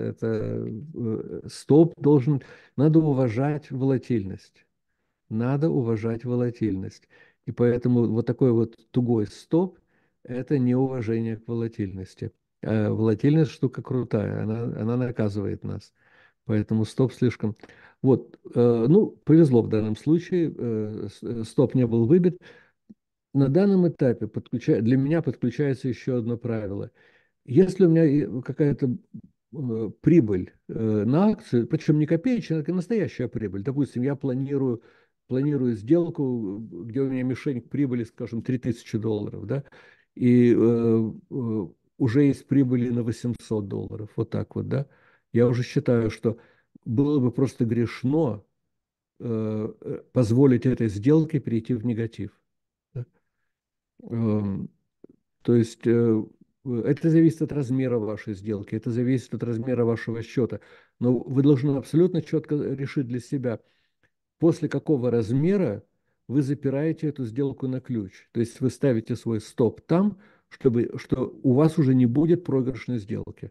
Стоп должен, надо уважать волатильность. Надо уважать волатильность. И поэтому вот такой вот тугой стоп– это неуважение к волатильности. А волатильность штука крутая, она наказывает нас. Поэтому стоп слишком... Вот, ну, повезло в данном случае, стоп не был выбит. На данном этапе для меня подключается еще одно правило. Если у меня какая-то прибыль на акцию, причем не копеечная, а настоящая прибыль. Допустим, я планирую сделку, где у меня мишень к прибыли, скажем, $3000, да, и уже есть прибыли на $800. Вот так вот, да. Я уже считаю, что было бы просто грешно позволить этой сделке перейти в негатив. Да? Эм, То есть это зависит от размера вашей сделки, это зависит от размера вашего счета. Но вы должны абсолютно четко решить для себя, после какого размера вы запираете эту сделку на ключ. То есть вы ставите свой стоп там, что у вас уже не будет проигрышной сделки.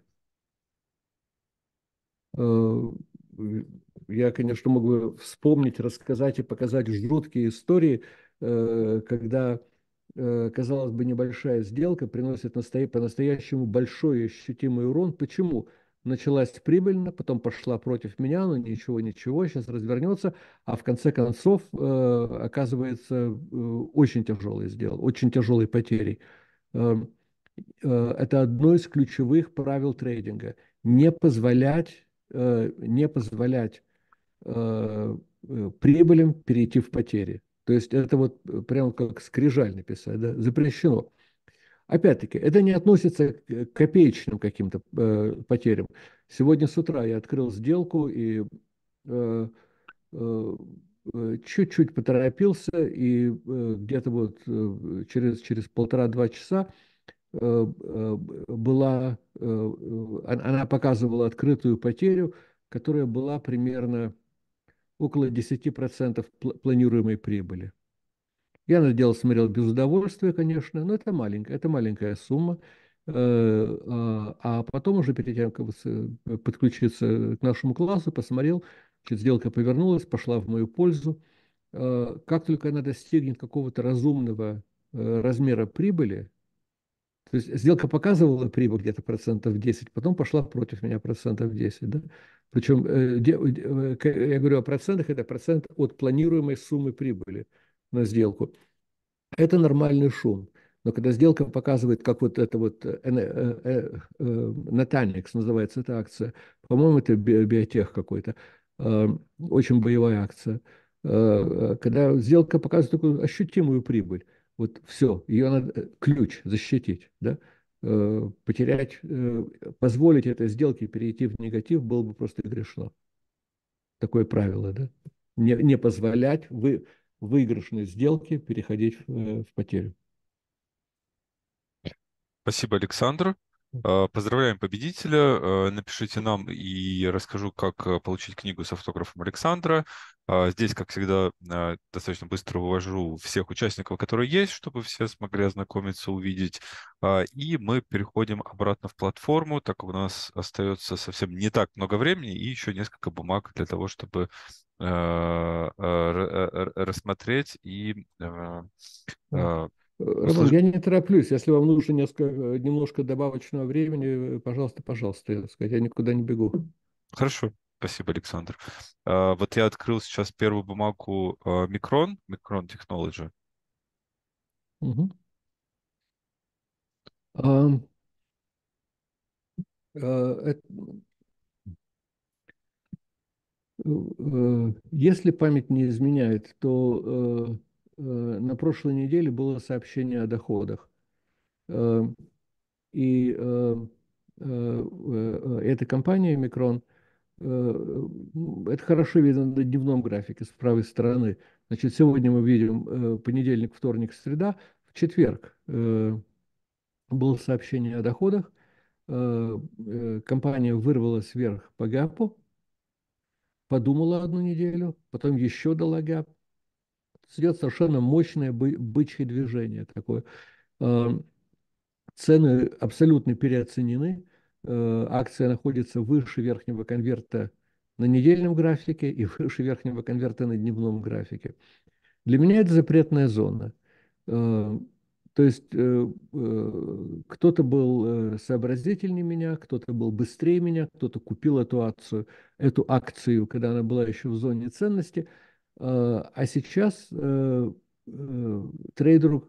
Э, Я, конечно, мог бы вспомнить, рассказать и показать жуткие истории, когда, казалось бы, небольшая сделка приносит по-настоящему большой и ощутимый урон. Почему? Началась прибыльно, потом пошла против меня, но ничего, ничего, сейчас развернется, а в конце концов оказывается очень тяжелый сделал, очень тяжелой потерей. Э, это одно из ключевых правил трейдинга. Не позволять прибылям перейти в потери. То есть это вот прямо как скрижаль написать, да? Запрещено. Опять-таки, это не относится к копеечным каким-то потерям. Сегодня с утра я открыл сделку и э, э, чуть-чуть поторопился, и где-то вот через полтора-два часа она показывала открытую потерю, которая была примерно около 10% планируемой прибыли. Я на дело смотрел без удовольствия, конечно, но это маленькая сумма. А потом уже перед тем, как подключиться к нашему классу, посмотрел, сделка повернулась, пошла в мою пользу. Как только она достигнет какого-то разумного размера прибыли, то есть сделка показывала прибыль где-то процентов 10, потом пошла против меня процентов 10, да? Причем, я говорю о процентах, это процент от планируемой суммы прибыли на сделку. Это нормальный шум. Но когда сделка показывает, как вот это вот Nutanix называется эта акция, по-моему, это биотех какой-то, очень боевая акция. Когда сделка показывает такую ощутимую прибыль, вот все, ее надо ключ защитить, да? Потерять, позволить этой сделке перейти в негатив было бы просто грешно. Такое правило, да? Не позволять выигрышной сделке переходить в потерю. Спасибо, Александр. Поздравляем победителя. Напишите нам, и расскажу, как получить книгу с автографом Александра. Здесь, как всегда, достаточно быстро вывожу всех участников, которые есть, чтобы все смогли ознакомиться, увидеть. И мы переходим обратно в платформу, так как у нас остается совсем не так много времени и еще несколько бумаг для того, чтобы рассмотреть и Роман, услышать. я не тороплюсь. Если вам нужно немножко добавочного времени, пожалуйста, пожалуйста, так сказать, я никуда не бегу. Хорошо, спасибо, Александр. Вот я открыл сейчас первую бумагу Micron Technology. Мгм. А, э, Если память не изменяет, то на прошлой неделе было сообщение о доходах. Э, И эта компания Micron, это хорошо видно на дневном графике с правой стороны. Значит, сегодня мы видим понедельник, вторник, среда. В четверг было сообщение о доходах. Компания вырвалась вверх по гэпу, подумала одну неделю, потом еще дала гэп. Идет совершенно мощное бычье движение такое. Э, Цены абсолютно переоценены. Акция находится выше верхнего конверта на недельном графике и выше верхнего конверта на дневном графике. Для меня это запретная зона. Э, То есть кто-то был сообразительнее меня, кто-то был быстрее меня, кто-то купил эту акцию, когда она была еще в зоне ценности, а сейчас трейдеру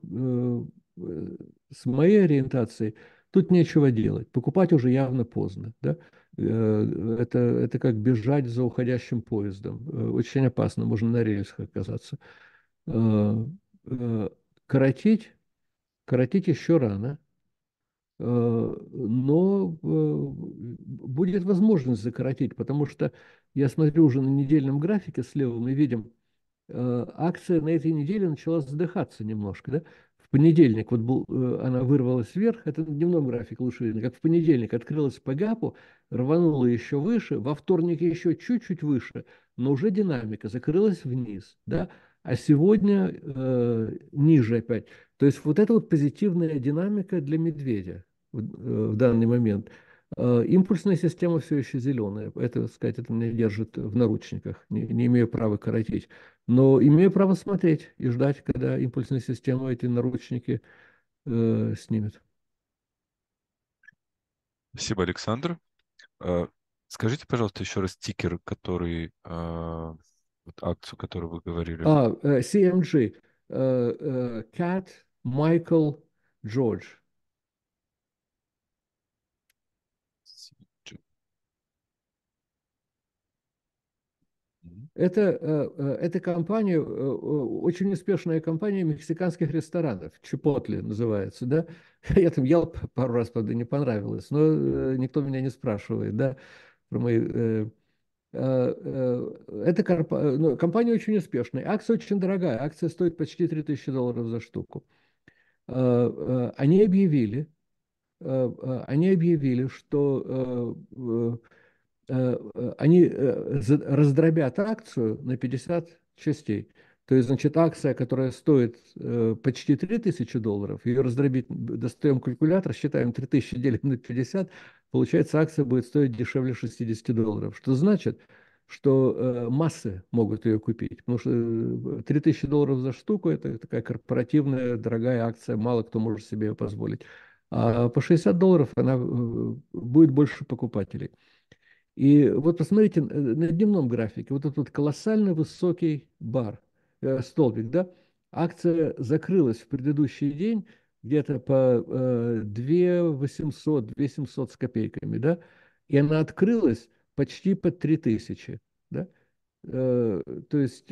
с моей ориентацией тут нечего делать. Покупать уже явно поздно. Да? Это как бежать за уходящим поездом. Очень опасно, можно на рельсах оказаться. Э, э, Коротить еще рано. Но будет возможность закоротить, потому что я смотрю уже на недельном графике слева, мы видим, акция на этой неделе начала задыхаться немножко, да? В понедельник вот она вырвалась вверх, это на дневном графике лучше видно, как в понедельник открылась по гэпу, рванула еще выше, во вторник еще чуть-чуть выше, но уже динамика закрылась вниз, да? А сегодня ниже опять. То есть вот это вот позитивная динамика для медведя в данный момент. Импульсная система все еще зеленая. Это, так сказать, это меня держит в наручниках. Не имею права коротить. Но имею право смотреть и ждать, когда импульсная система эти наручники снимет. Спасибо, Александр. Э, Скажите, пожалуйста, еще раз тикер, который, вот акцию, которую вы говорили. CMG. Cat Michael George. Мгм. Это компания, очень успешная компания мексиканских ресторанов, Чипотле называется, да. Я там ел пару раз, правда, не понравилось, но никто меня не спрашивает, да, про мои... эта ну, компания очень успешная, акция очень дорогая, акция стоит почти $3000 за штуку. Они они объявили, что они раздробят акцию на 50 частей. То есть, значит, акция, которая стоит почти $3000, ее раздробить, достаем калькулятор, считаем 3000 делим на 50, получается, акция будет стоить дешевле $60. Что значит, что массы могут ее купить, потому что $3000 за штуку – это такая корпоративная дорогая акция, мало кто может себе ее позволить. А по $60 она будет больше покупателей. И вот посмотрите на дневном графике, вот этот вот колоссально высокий столбик, да, акция закрылась в предыдущий день где-то по 2 800, 2 700 с копейками, да, и она открылась почти по 3000, да. То есть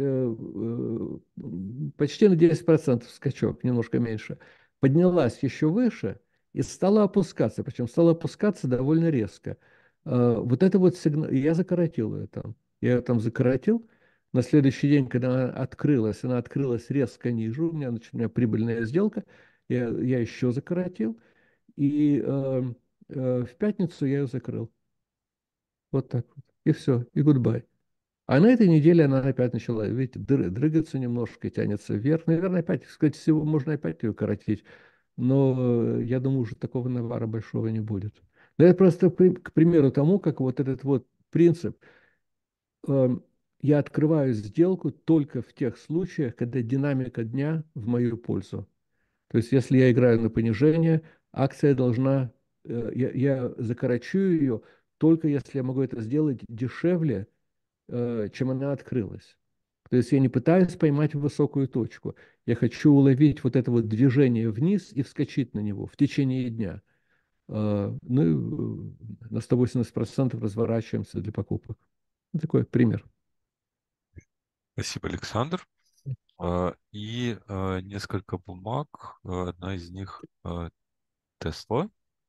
почти на 10% скачок, немножко меньше. Поднялась еще выше и стала опускаться, причем стала опускаться довольно резко. Вот это вот сигнал, я закоротил ее там. Я ее там закоротил. На следующий день, когда она открылась резко ниже, у меня прибыльная сделка, я еще закоротил, и в пятницу я ее закрыл. Вот так вот. И все, и гудбай. А на этой неделе она опять начала, видите, дрыгаться немножко, тянется вверх. Наверное, опять, сказать, всего можно опять ее коротить. Но я думаю, уже такого навара большого не будет. Но это просто к примеру тому, как вот этот вот принцип. эм, Я открываю сделку только в тех случаях, когда динамика дня в мою пользу. То есть, если я играю на понижение, акция должна, я закорочу ее только если я могу это сделать дешевле, чем она открылась. То есть я не пытаюсь поймать высокую точку. Я хочу уловить вот это вот движение вниз и вскочить на него в течение дня. Ну, на 180% разворачиваемся для покупок. Вот такой пример. Спасибо, Александр. И несколько бумаг. Одна из них Тесла.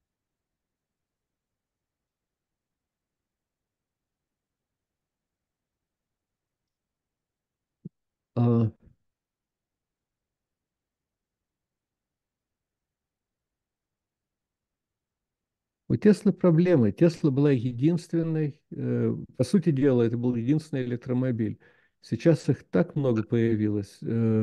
А, У Теслы проблемы. Тесла была единственной, по сути дела, это был единственный электромобиль. Сейчас их так много появилось.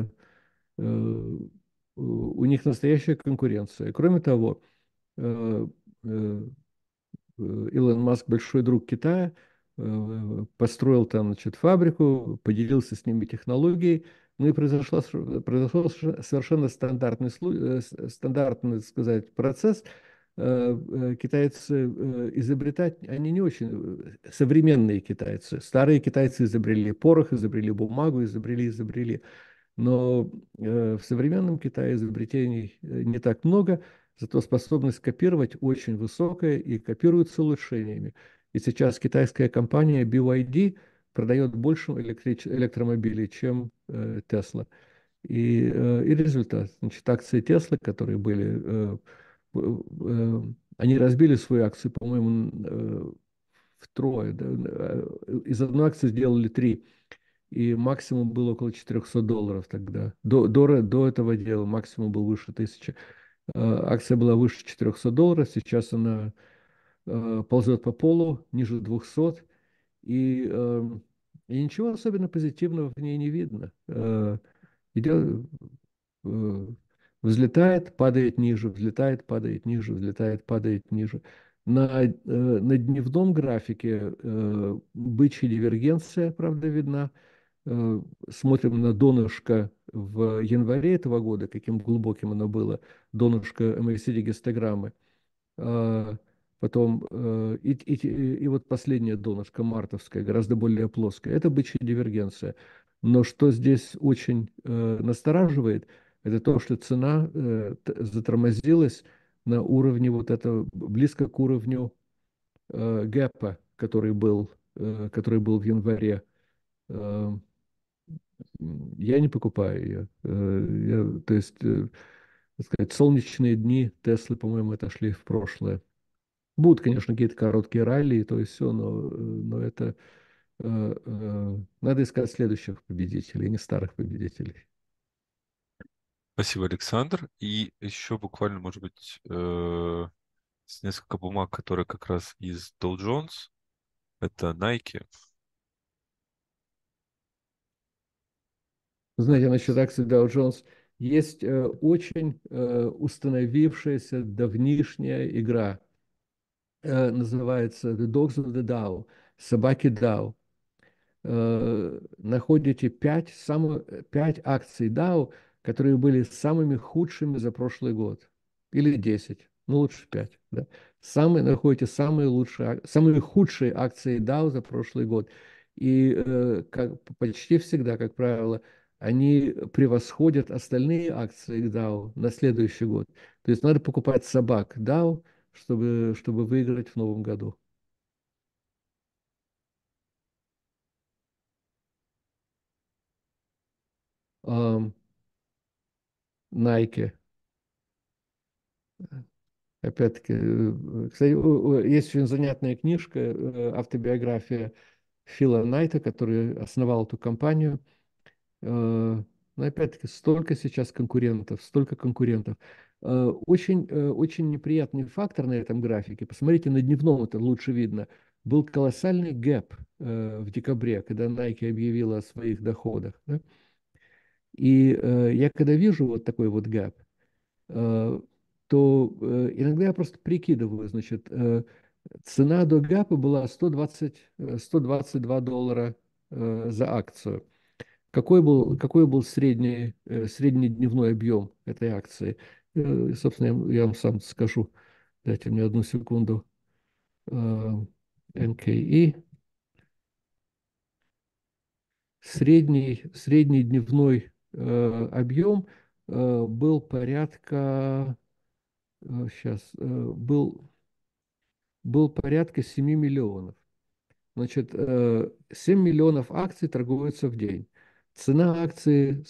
У них настоящая конкуренция. Кроме того, э, э, Илон Маск большой друг Китая, построил там, значит, фабрику, поделился с ними технологией, ну и произошел совершенно стандартный, так сказать, процесс. Китайцы изобретать, они не очень, современные китайцы, старые китайцы изобрели порох, изобрели бумагу, изобрели. Но в современном Китае изобретений не так много, зато способность копировать очень высокая и копируют с улучшениями. И сейчас китайская компания BYD продает больше электромобилей, чем Tesla. И результат. Значит, акции Tesla, которые были они разбили свою акцию, по-моему, втрое. Да? Из одной акции сделали три. И максимум был около $400 тогда. До этого дела максимум был выше 1000. Акция была выше $400, сейчас она ползет по полу, ниже 200. И, и ничего особенно позитивного в ней не видно. Идет, э, взлетает, падает ниже, взлетает, падает ниже, взлетает, падает ниже. На дневном графике бычья дивергенция, правда, видна. Смотрим на донышко в январе этого года, каким глубоким оно было, донышко MACD-гистограммы. А, Потом и вот последнее донышко, мартовское, гораздо более плоское. Это бычья дивергенция. Но что здесь очень настораживает, это то, что цена затормозилась на уровне вот этого, близко к уровню гэпа, который был в январе. Э, я не покупаю ее. То есть, так сказать, солнечные дни Теслы, по-моему, отошли в прошлое. Будут, конечно, какие-то короткие ралли и то и все, но это надо искать следующих победителей, не старых победителей. Спасибо, Александр. И еще буквально, может быть, с несколько бумаг, которые как раз из Dow Jones. Это Nike. Знаете, насчет акций Dow Jones есть очень установившаяся давнишняя игра. Называется The Dogs of the Dow, собаки Dow. Находите пять акций Dow, которые были самыми худшими за прошлый год. Или 10, ну лучше 5. Да. Находите самые худшие акции Dow за прошлый год. И почти всегда, как правило, они превосходят остальные акции Dow на следующий год. То есть надо покупать собак Dow, чтобы выиграть в новом году. Ам, Nike. Опять-таки, кстати, есть очень занятная книжка, автобиография Фила Найта, который основал эту компанию. Но опять-таки, столько сейчас конкурентов, столько конкурентов. Очень неприятный фактор на этом графике. Посмотрите, на дневном это лучше видно. Был колоссальный гэп в декабре, когда Nike объявила о своих доходах. Да? И я когда вижу вот такой вот гэп, э, то иногда я просто прикидываю, значит, цена до гэпа была 122 за акцию. Какой был средний дневной объем этой акции? Собственно, я вам сам скажу. Дайте мне одну секунду. Э, НКИ. Средний дневной объем был порядка, сейчас, был порядка 7 миллионов. Значит, 7 миллионов акций торгуются в день. Цена акции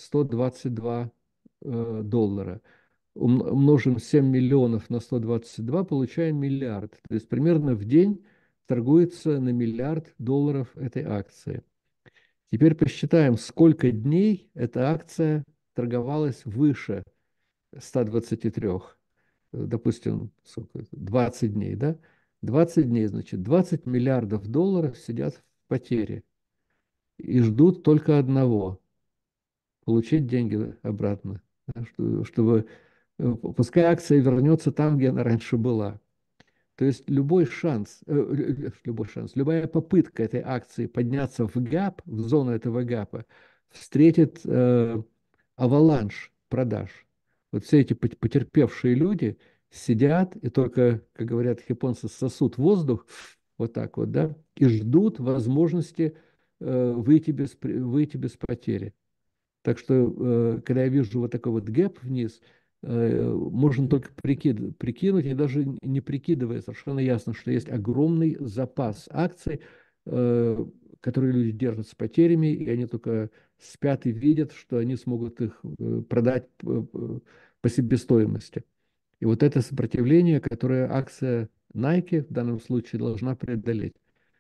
$122. Умножим 7 миллионов на 122, получаем миллиард. То есть примерно в день торгуется на $1 миллиард этой акции. Теперь посчитаем, сколько дней эта акция торговалась выше 123. Допустим, сколько, 20 дней, да? 20 дней, значит, 20 миллиардов долларов сидят в потере и ждут только одного — получить деньги обратно, да, чтобы пускай акция вернется там, где она раньше была. То есть любой шанс, любая попытка этой акции подняться в гэп, в зону этого гэпа, встретит аваланж продаж. Вот все эти потерпевшие люди сидят и только, как говорят японцы, сосут воздух вот так вот, да, и ждут возможности выйти без потери. Так что, когда я вижу вот такой вот гэп вниз, можно только прикинуть, и даже не прикидывая, совершенно ясно, что есть огромный запас акций, э, которые люди держат с потерями, и они только спят и видят, что они смогут их продать по себестоимости. И вот это сопротивление, которое акция Nike в данном случае должна преодолеть.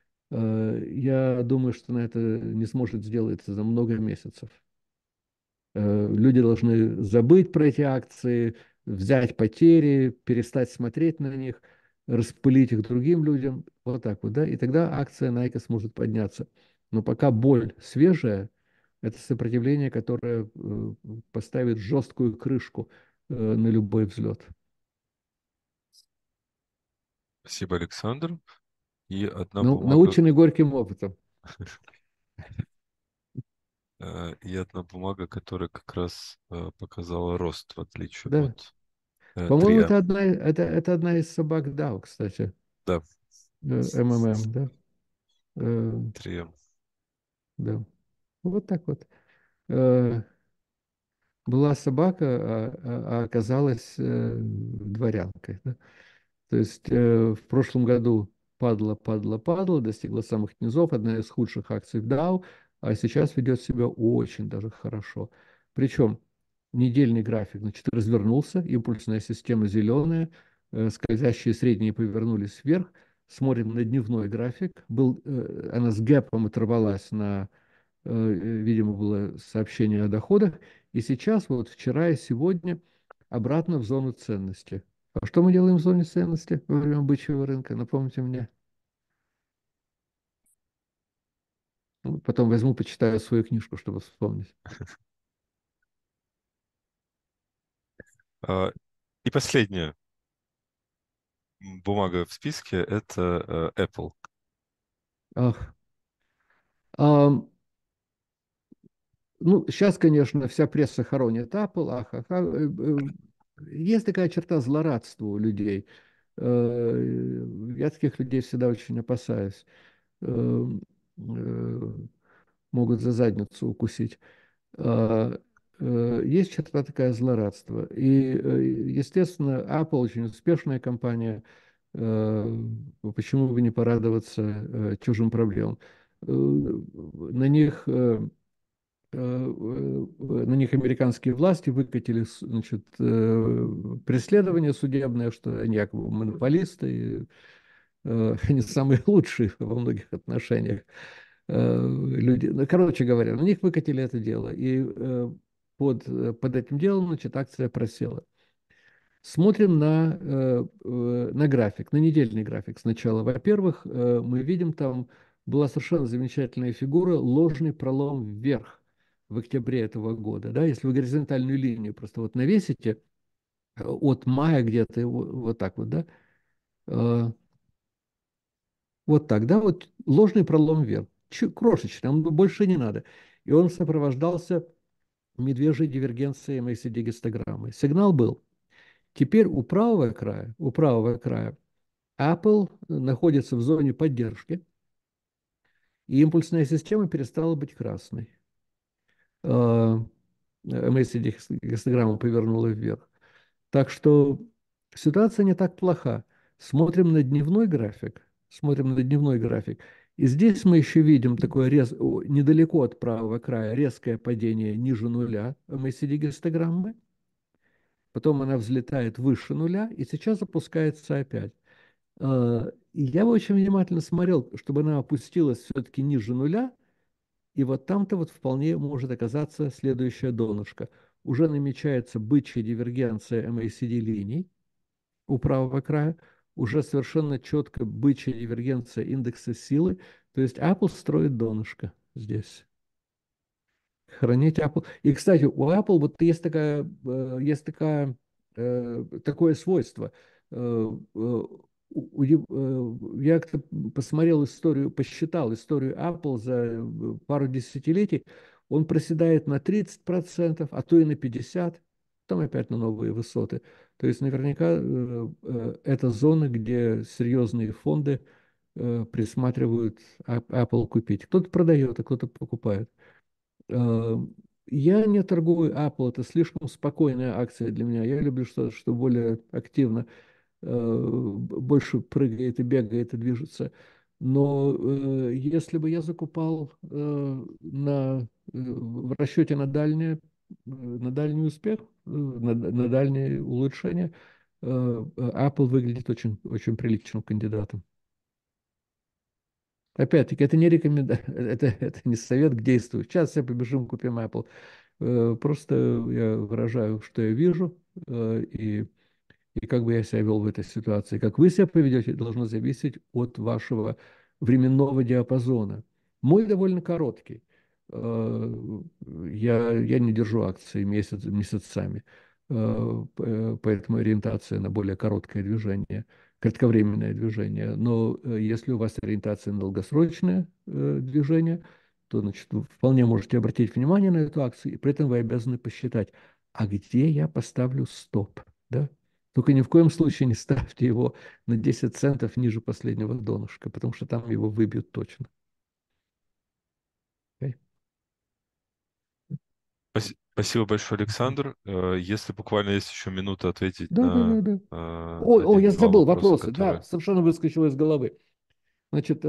Я думаю, что на это не сможет сделаться за много месяцев. Люди должны забыть про эти акции, взять потери, перестать смотреть на них, распылить их другим людям. Вот так вот, да? И тогда акция Nike сможет подняться. Но пока боль свежая, это сопротивление, которое поставит жесткую крышку на любой взлет. Спасибо, Александр. И одна Ну, бумага, наученный горьким опытом. и одна бумага, которая как раз показала рост, в отличие Да. от По-моему, 3М. это одна из собак DAO, кстати. Да, МММ, да? Э, 3М. да. Вот так вот. Э, Была собака, а оказалась дворянкой. Да? То есть в прошлом году падала, достигла самых низов, одна из худших акций в DAO, а сейчас ведет себя очень даже хорошо. Причем недельный график, значит, развернулся, импульсная система зеленая, скользящие средние повернулись вверх, смотрим на дневной график, она с гэпом оторвалась видимо, было сообщение о доходах, и сейчас, вот вчера и сегодня, обратно в зону ценности. А что мы делаем в зоне ценности во время бычьего рынка? Напомните мне. Ну, потом возьму, почитаю свою книжку, чтобы вспомнить. И последняя бумага в списке — это Apple. Ах. Ам, ну, сейчас, конечно, вся пресса хоронит Apple. Есть такая черта злорадства у людей. Я таких людей всегда очень опасаюсь. Э, э, Могут за задницу укусить. А, Есть черта такая злорадство. И, естественно, Apple очень успешная компания. Почему бы не порадоваться чужим проблемам? На них на них американские власти выкатили, значит, преследование судебное, что они якобы монополисты, и, они самые лучшие во многих отношениях люди. Ну, короче говоря, на них выкатили это дело, и под этим делом, значит, акция просела. Смотрим на график, на недельный график сначала. Во-первых, мы видим там была совершенно замечательная фигура, ложный пролом вверх в октябре этого года. Да? Если вы горизонтальную линию просто вот навесите от мая где-то вот так вот, да, э, вот так, да, вот ложный пролом вверх, крошечный, он больше не надо. И он сопровождался медвежьей дивергенцией MACD-гистограммы. Сигнал был. Теперь у правого края Apple находится в зоне поддержки, и импульсная система перестала быть красной. MACD-гистограмма повернула вверх. Так что ситуация не так плоха. Смотрим на дневной график. Смотрим на дневной график. И здесь мы еще видим такое недалеко от правого края резкое падение ниже нуля MACD-гистограммы. Потом она взлетает выше нуля и сейчас опускается опять. И я бы очень внимательно смотрел, чтобы она опустилась все-таки ниже нуля, и вот там-то вот вполне может оказаться следующее донышко. Уже намечается бычья дивергенция MACD-линий у правого края, уже совершенно четко бычья дивергенция индекса силы, то есть Apple строит донышко здесь. Хранить Apple. И, кстати, у Apple вот такое свойство. Я как-то посмотрел историю, посчитал историю Apple за пару десятилетий. Он проседает на 30%, а то и на 50%, потом опять на новые высоты. То есть наверняка это зона, где серьезные фонды присматривают Apple купить. Кто-то продает, а кто-то покупает. Э, Я не торгую Apple, это слишком спокойная акция для меня. Я люблю что-то, что более активно, больше прыгает и бегает и движется. Но если бы я закупал в расчете на дальний успех, на дальнее улучшение, Apple выглядит очень, очень приличным кандидатом. Опять-таки, это не рекомендация, это не совет к действию. Сейчас все побежим, купим Apple. Просто я выражаю, что я вижу, и как бы я себя вел в этой ситуации. Как вы себя поведете, должно зависеть от вашего временного диапазона. Мой довольно короткий. Я не держу акции месяцами, поэтому ориентация на более короткое движение, кратковременное движение. Но если у вас ориентация на долгосрочное движение, то, значит, вы вполне можете обратить внимание на эту акцию, и при этом вы обязаны посчитать, а где я поставлю стоп, да? Только ни в коем случае не ставьте его на 10 центов ниже последнего донышка, потому что там его выбьют точно. Окей? Спасибо большое, Александр. Если буквально есть еще минута ответить Да, да, да, на да. О, я один-два забыл вопроса, вопросы. Да, которые... совершенно выскочило из головы. Значит,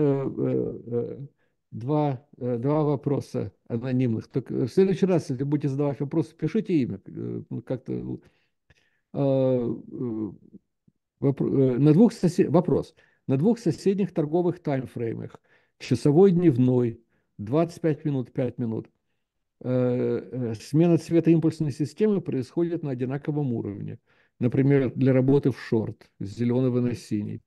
два вопроса анонимных. Только в следующий раз, если будете задавать вопросы, пишите имя. Ну, как-то вопрос. На двух соседних торговых таймфреймах, часовой, дневной, 25 минут, 5 минут, смена цвета импульсной системы происходит на одинаковом уровне. Например, для работы в шорт с зеленого на синий.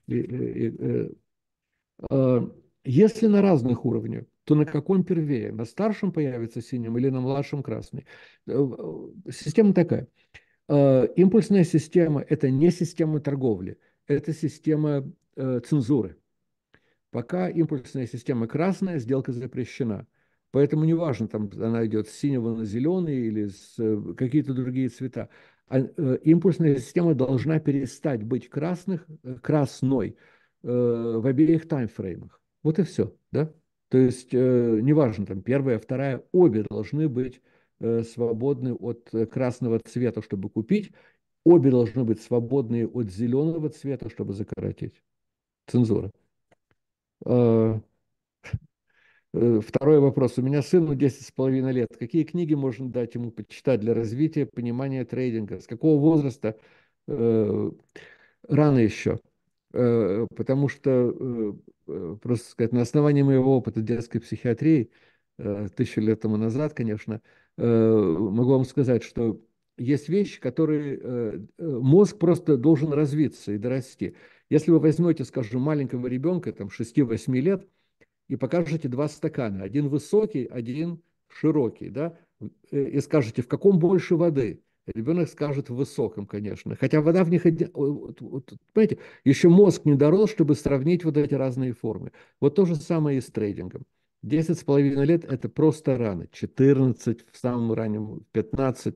Э, Если на разных уровнях, то на каком первее? На старшем появится синим или на младшем красный? Система такая. Импульсная система – это не система торговли, это система цензуры. Пока импульсная система красная, сделка запрещена. Поэтому неважно, там она идет с синего на зеленый или с какие-то другие цвета. Импульсная система должна перестать быть красной в обеих таймфреймах. Вот и все, да? То есть неважно, там первая, вторая, обе должны быть свободны от красного цвета, чтобы купить. Обе должны быть свободны от зеленого цвета, чтобы закоротить. Цензура. Э, Второй вопрос. У меня сыну 10,5 лет. Какие книги можно дать ему почитать для развития понимания трейдинга? С какого возраста? Э, Рано еще. Потому что, просто сказать, на основании моего опыта детской психиатрии, 1000 лет тому назад, конечно, могу вам сказать, что есть вещи, которые мозг просто должен развиться и дорасти. Если вы возьмете, скажем, маленького ребенка, там, 6-8 лет, и покажете два стакана, один высокий, один широкий, да, и скажете, в каком больше воды? Ребенок скажет в высоком, конечно. Хотя вода в них, понимаете, еще мозг не дорос, чтобы сравнить вот эти разные формы. Вот то же самое и с трейдингом. 10,5 лет – это просто рано. 14, в самом раннем 15.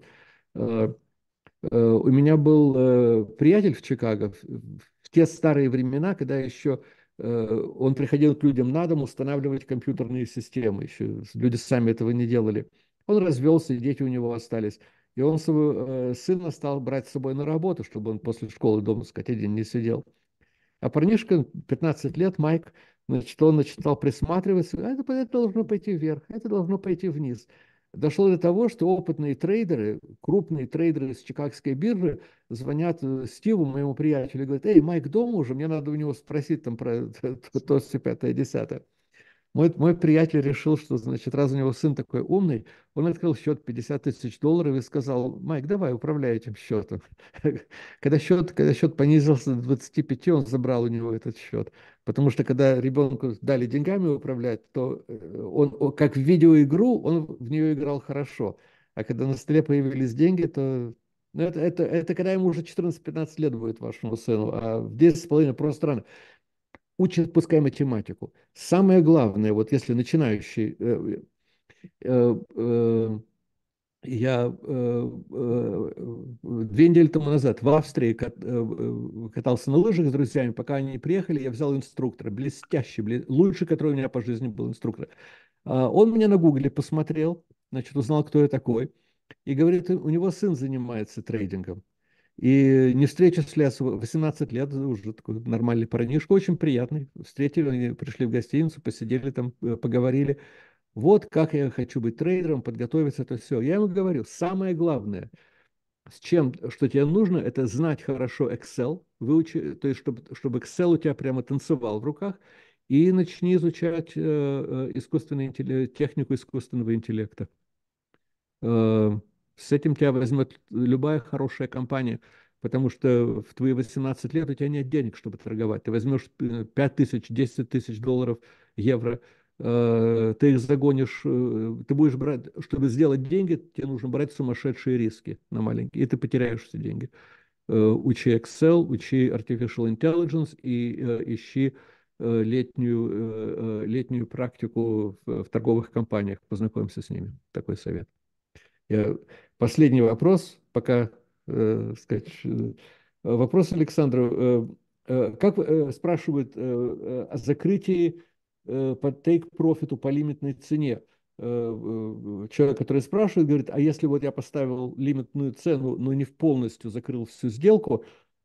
У меня был приятель в Чикаго в те старые времена, когда еще он приходил к людям на дом устанавливать компьютерные системы. Еще люди сами этого не делали. Он развелся, и дети у него остались. И он своего сына стал брать с собой на работу, чтобы он после школы дома, сказать, один не сидел. А парнишка, 15 лет, Майк, значит, он начал присматриваться, это должно пойти вверх, это должно пойти вниз. Дошло до того, что опытные трейдеры, крупные трейдеры с Чикагской биржи звонят Стиву, моему приятелю, и говорят, эй, Майк дома уже, мне надо у него спросить там про то, все пятое, десятое. Мой приятель решил, что, значит, раз у него сын такой умный, он открыл счет 50 тысяч долларов и сказал, Майк, давай, управляй этим счетом. Когда счет понизился до 25, он забрал у него этот счет. Потому что когда ребенку дали деньгами управлять, то как в видеоигру, он в нее играл хорошо. А когда на столе появились деньги, то ну, это когда ему уже 14-15 лет будет вашему сыну, а в 10,5 просто рано учат, пускай математику. Самое главное, вот если начинающий, э, э, я 2 недели тому назад в Австрии катался на лыжах с друзьями, пока они не приехали, я взял инструктора, блестящий, лучший, который у меня по жизни был инструктор. Он меня на гугле посмотрел, значит, узнал, кто я такой, и говорит, у него сын занимается трейдингом. И не встреча с лесу, 18 лет, уже такой нормальный парнишка, очень приятный. Встретили, они пришли в гостиницу, посидели там, поговорили. Вот как я хочу быть трейдером, подготовиться, это все. Я ему говорю, самое главное, с чем, что тебе нужно, это знать хорошо Excel, выучи, то есть чтобы Excel у тебя прямо танцевал в руках, и начни изучать технику искусственного интеллекта. Э, С этим тебя возьмет любая хорошая компания, потому что в твои 18 лет у тебя нет денег, чтобы торговать. Ты возьмешь 5 тысяч, 10 тысяч долларов, евро, ты их загонишь, ты будешь брать, чтобы сделать деньги, тебе нужно брать сумасшедшие риски на маленькие, и ты потеряешь все деньги. Учи Excel, учи Artificial Intelligence и ищи летнюю практику в торговых компаниях, познакомься с ними. Такой совет. Я... Последний вопрос, пока, сказать, вопрос Александру. Как спрашивают о закрытии по take профиту по лимитной цене? Человек, который спрашивает, говорит, а если вот я поставил лимитную цену, но не в полностью закрыл всю сделку,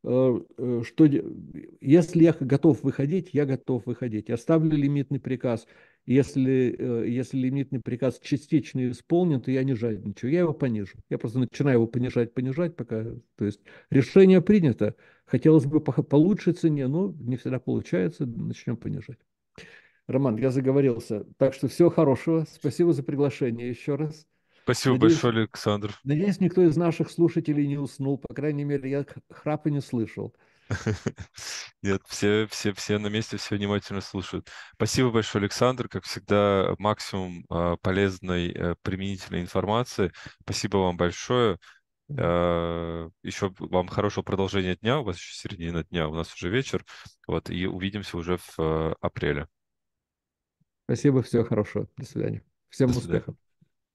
если я готов выходить, я готов выходить. Я ставлю лимитный приказ. Если лимитный приказ частично исполнен, то я не жадничаю, я его понижу. Я просто начинаю его понижать, пока... То есть решение принято. Хотелось бы по лучшей цене, но не всегда получается, начнем понижать. Роман, я заговорился. Так что всего хорошего. Спасибо за приглашение еще раз. Спасибо Надеюсь, большое, Александр. надеюсь, никто из наших слушателей не уснул. По крайней мере, я храпа не слышал. Нет, все на месте, все внимательно слушают. Спасибо большое, Александр. Как всегда, максимум полезной, применительной информации. Спасибо вам большое. Еще вам хорошего продолжения дня. У вас еще середина дня, у нас уже вечер. Вот, и увидимся уже в апреле. Спасибо, всего хорошего. До свидания. До Всем свидания. успехов.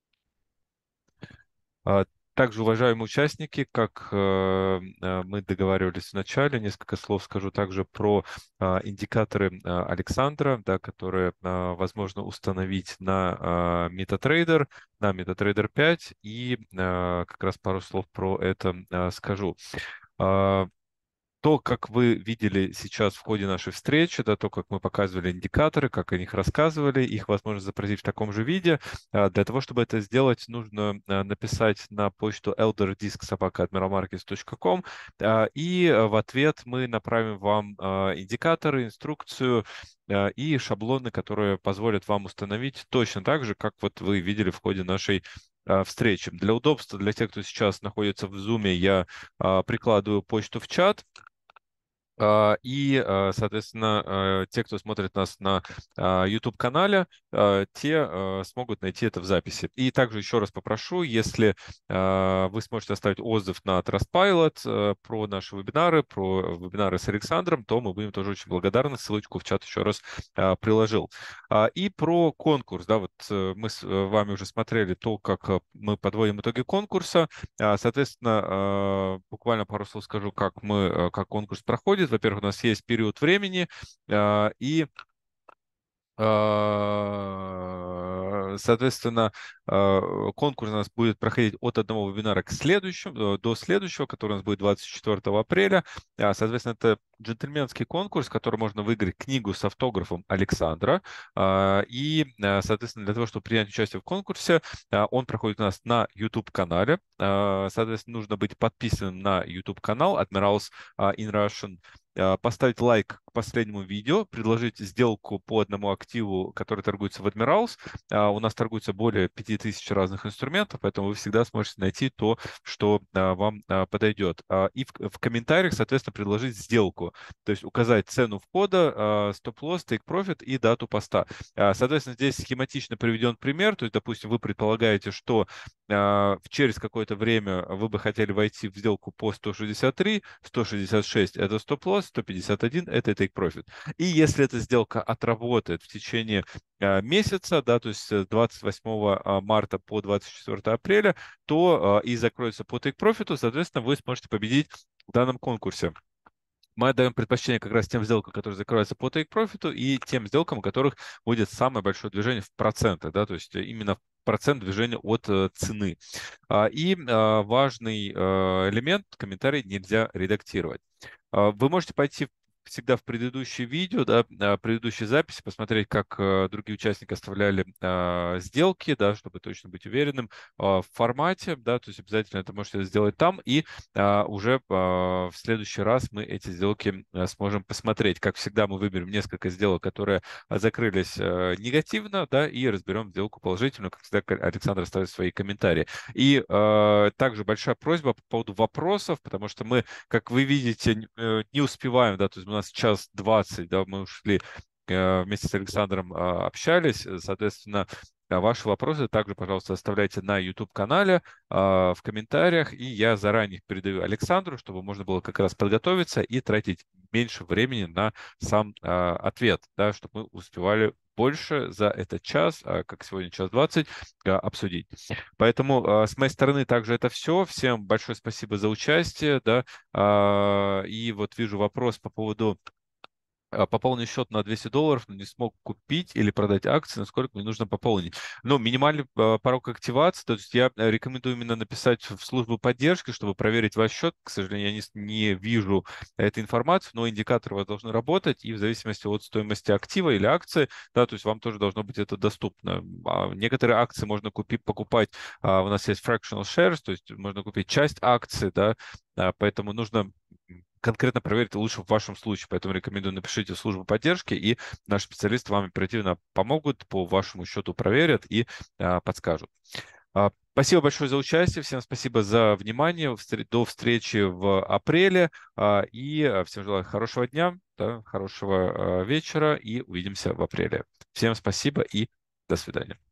Также, уважаемые участники, как мы договаривались в начале, несколько слов скажу также про индикаторы Александра, да, которые возможно установить на MetaTrader, на MetaTrader 5, и как раз пару слов про это скажу. То, как вы видели сейчас в ходе нашей встречи, да, то, как мы показывали индикаторы, как о них рассказывали, их возможно изобразить в таком же виде. Для того, чтобы это сделать, нужно написать на почту elderdisk@admiralmarkets.com, и в ответ мы направим вам индикаторы, инструкцию и шаблоны, которые позволят вам установить точно так же, как вот вы видели в ходе нашей встречи. Для удобства, для тех, кто сейчас находится в Zoom, я прикладываю почту в чат. И, соответственно, те, кто смотрит нас на YouTube-канале, те смогут найти это в записи. И также еще раз попрошу, если вы сможете оставить отзыв на Trustpilot про наши вебинары, про вебинары с Александром, то мы будем тоже очень благодарны. Ссылочку в чат еще раз приложил. И про конкурс. Да, вот мы с вами уже смотрели то, как мы подводим итоги конкурса. Соответственно, буквально пару слов скажу, как конкурс проходит. Во-первых, у нас есть период времени, и соответственно, конкурс у нас будет проходить от одного вебинара к следующему, до следующего, который у нас будет 24 апреля. Соответственно, это джентльменский конкурс, в котором можно выиграть книгу с автографом Александра. И, соответственно, для того, чтобы принять участие в конкурсе, он проходит у нас на YouTube-канале. Соответственно, нужно быть подписанным на YouTube-канал Admirals in Russian, поставить лайк к последнему видео, предложить сделку по одному активу, который торгуется в Admirals. У нас торгуется более 5000 разных инструментов, поэтому вы всегда сможете найти то, что вам подойдет. И в комментариях, соответственно, предложить сделку, то есть указать цену входа, стоп-лосс, тейк-профит и дату поста. Соответственно, здесь схематично приведен пример, то есть, допустим, вы предполагаете, что через какое-то время вы бы хотели войти в сделку по 163, 166 – это стоп-лосс, 151 – это take profit. И если эта сделка отработает в течение месяца, да, то есть с 28 марта по 24 апреля, то и закроется по take profit, соответственно, вы сможете победить в данном конкурсе. Мы отдаем предпочтение как раз тем сделкам, которые закрываются по take-profit, и тем сделкам, у которых будет самое большое движение в процентах, да, то есть именно процент движения от цены. И важный элемент — комментарий нельзя редактировать. Вы можете пойти всегда в предыдущие видео, да, предыдущие записи, посмотреть, как другие участники оставляли сделки, да, чтобы точно быть уверенным в формате, да, то есть обязательно это можете сделать там, и уже в следующий раз мы эти сделки сможем посмотреть. Как всегда, мы выберем несколько сделок, которые закрылись негативно, да, и разберем сделку положительную, как всегда, Александр оставит свои комментарии. И также большая просьба по поводу вопросов, потому что мы, как вы видите, не успеваем, да, то есть у нас час 20, да, мы ушли вместе с Александром общались, соответственно, ваши вопросы также, пожалуйста, оставляйте на YouTube-канале, в комментариях, и я заранее их передаю Александру, чтобы можно было как раз подготовиться и тратить меньше времени на сам ответ, да, чтобы мы успевали больше за этот час, как сегодня час 20, обсудить. Поэтому с моей стороны также это все. Всем большое спасибо за участие, да. И вот вижу вопрос по поводу пополнил счет на $200, но не смог купить или продать акции, насколько мне нужно пополнить. Но минимальный порог активации, то есть я рекомендую именно написать в службу поддержки, чтобы проверить ваш счет. К сожалению, я не вижу эту информацию, но индикаторы у вас должны работать, и в зависимости от стоимости актива или акции, да, то есть вам тоже должно быть это доступно. Некоторые акции можно покупать, у нас есть fractional shares, то есть можно купить часть акций, да, поэтому нужно конкретно проверить лучше в вашем случае. Поэтому рекомендую, напишите в службу поддержки, и наши специалисты вам оперативно помогут, по вашему счету проверят и подскажут. Спасибо большое за участие, всем спасибо за внимание. До встречи в апреле. И всем желаю хорошего дня, да, хорошего вечера, и увидимся в апреле. Всем спасибо и до свидания.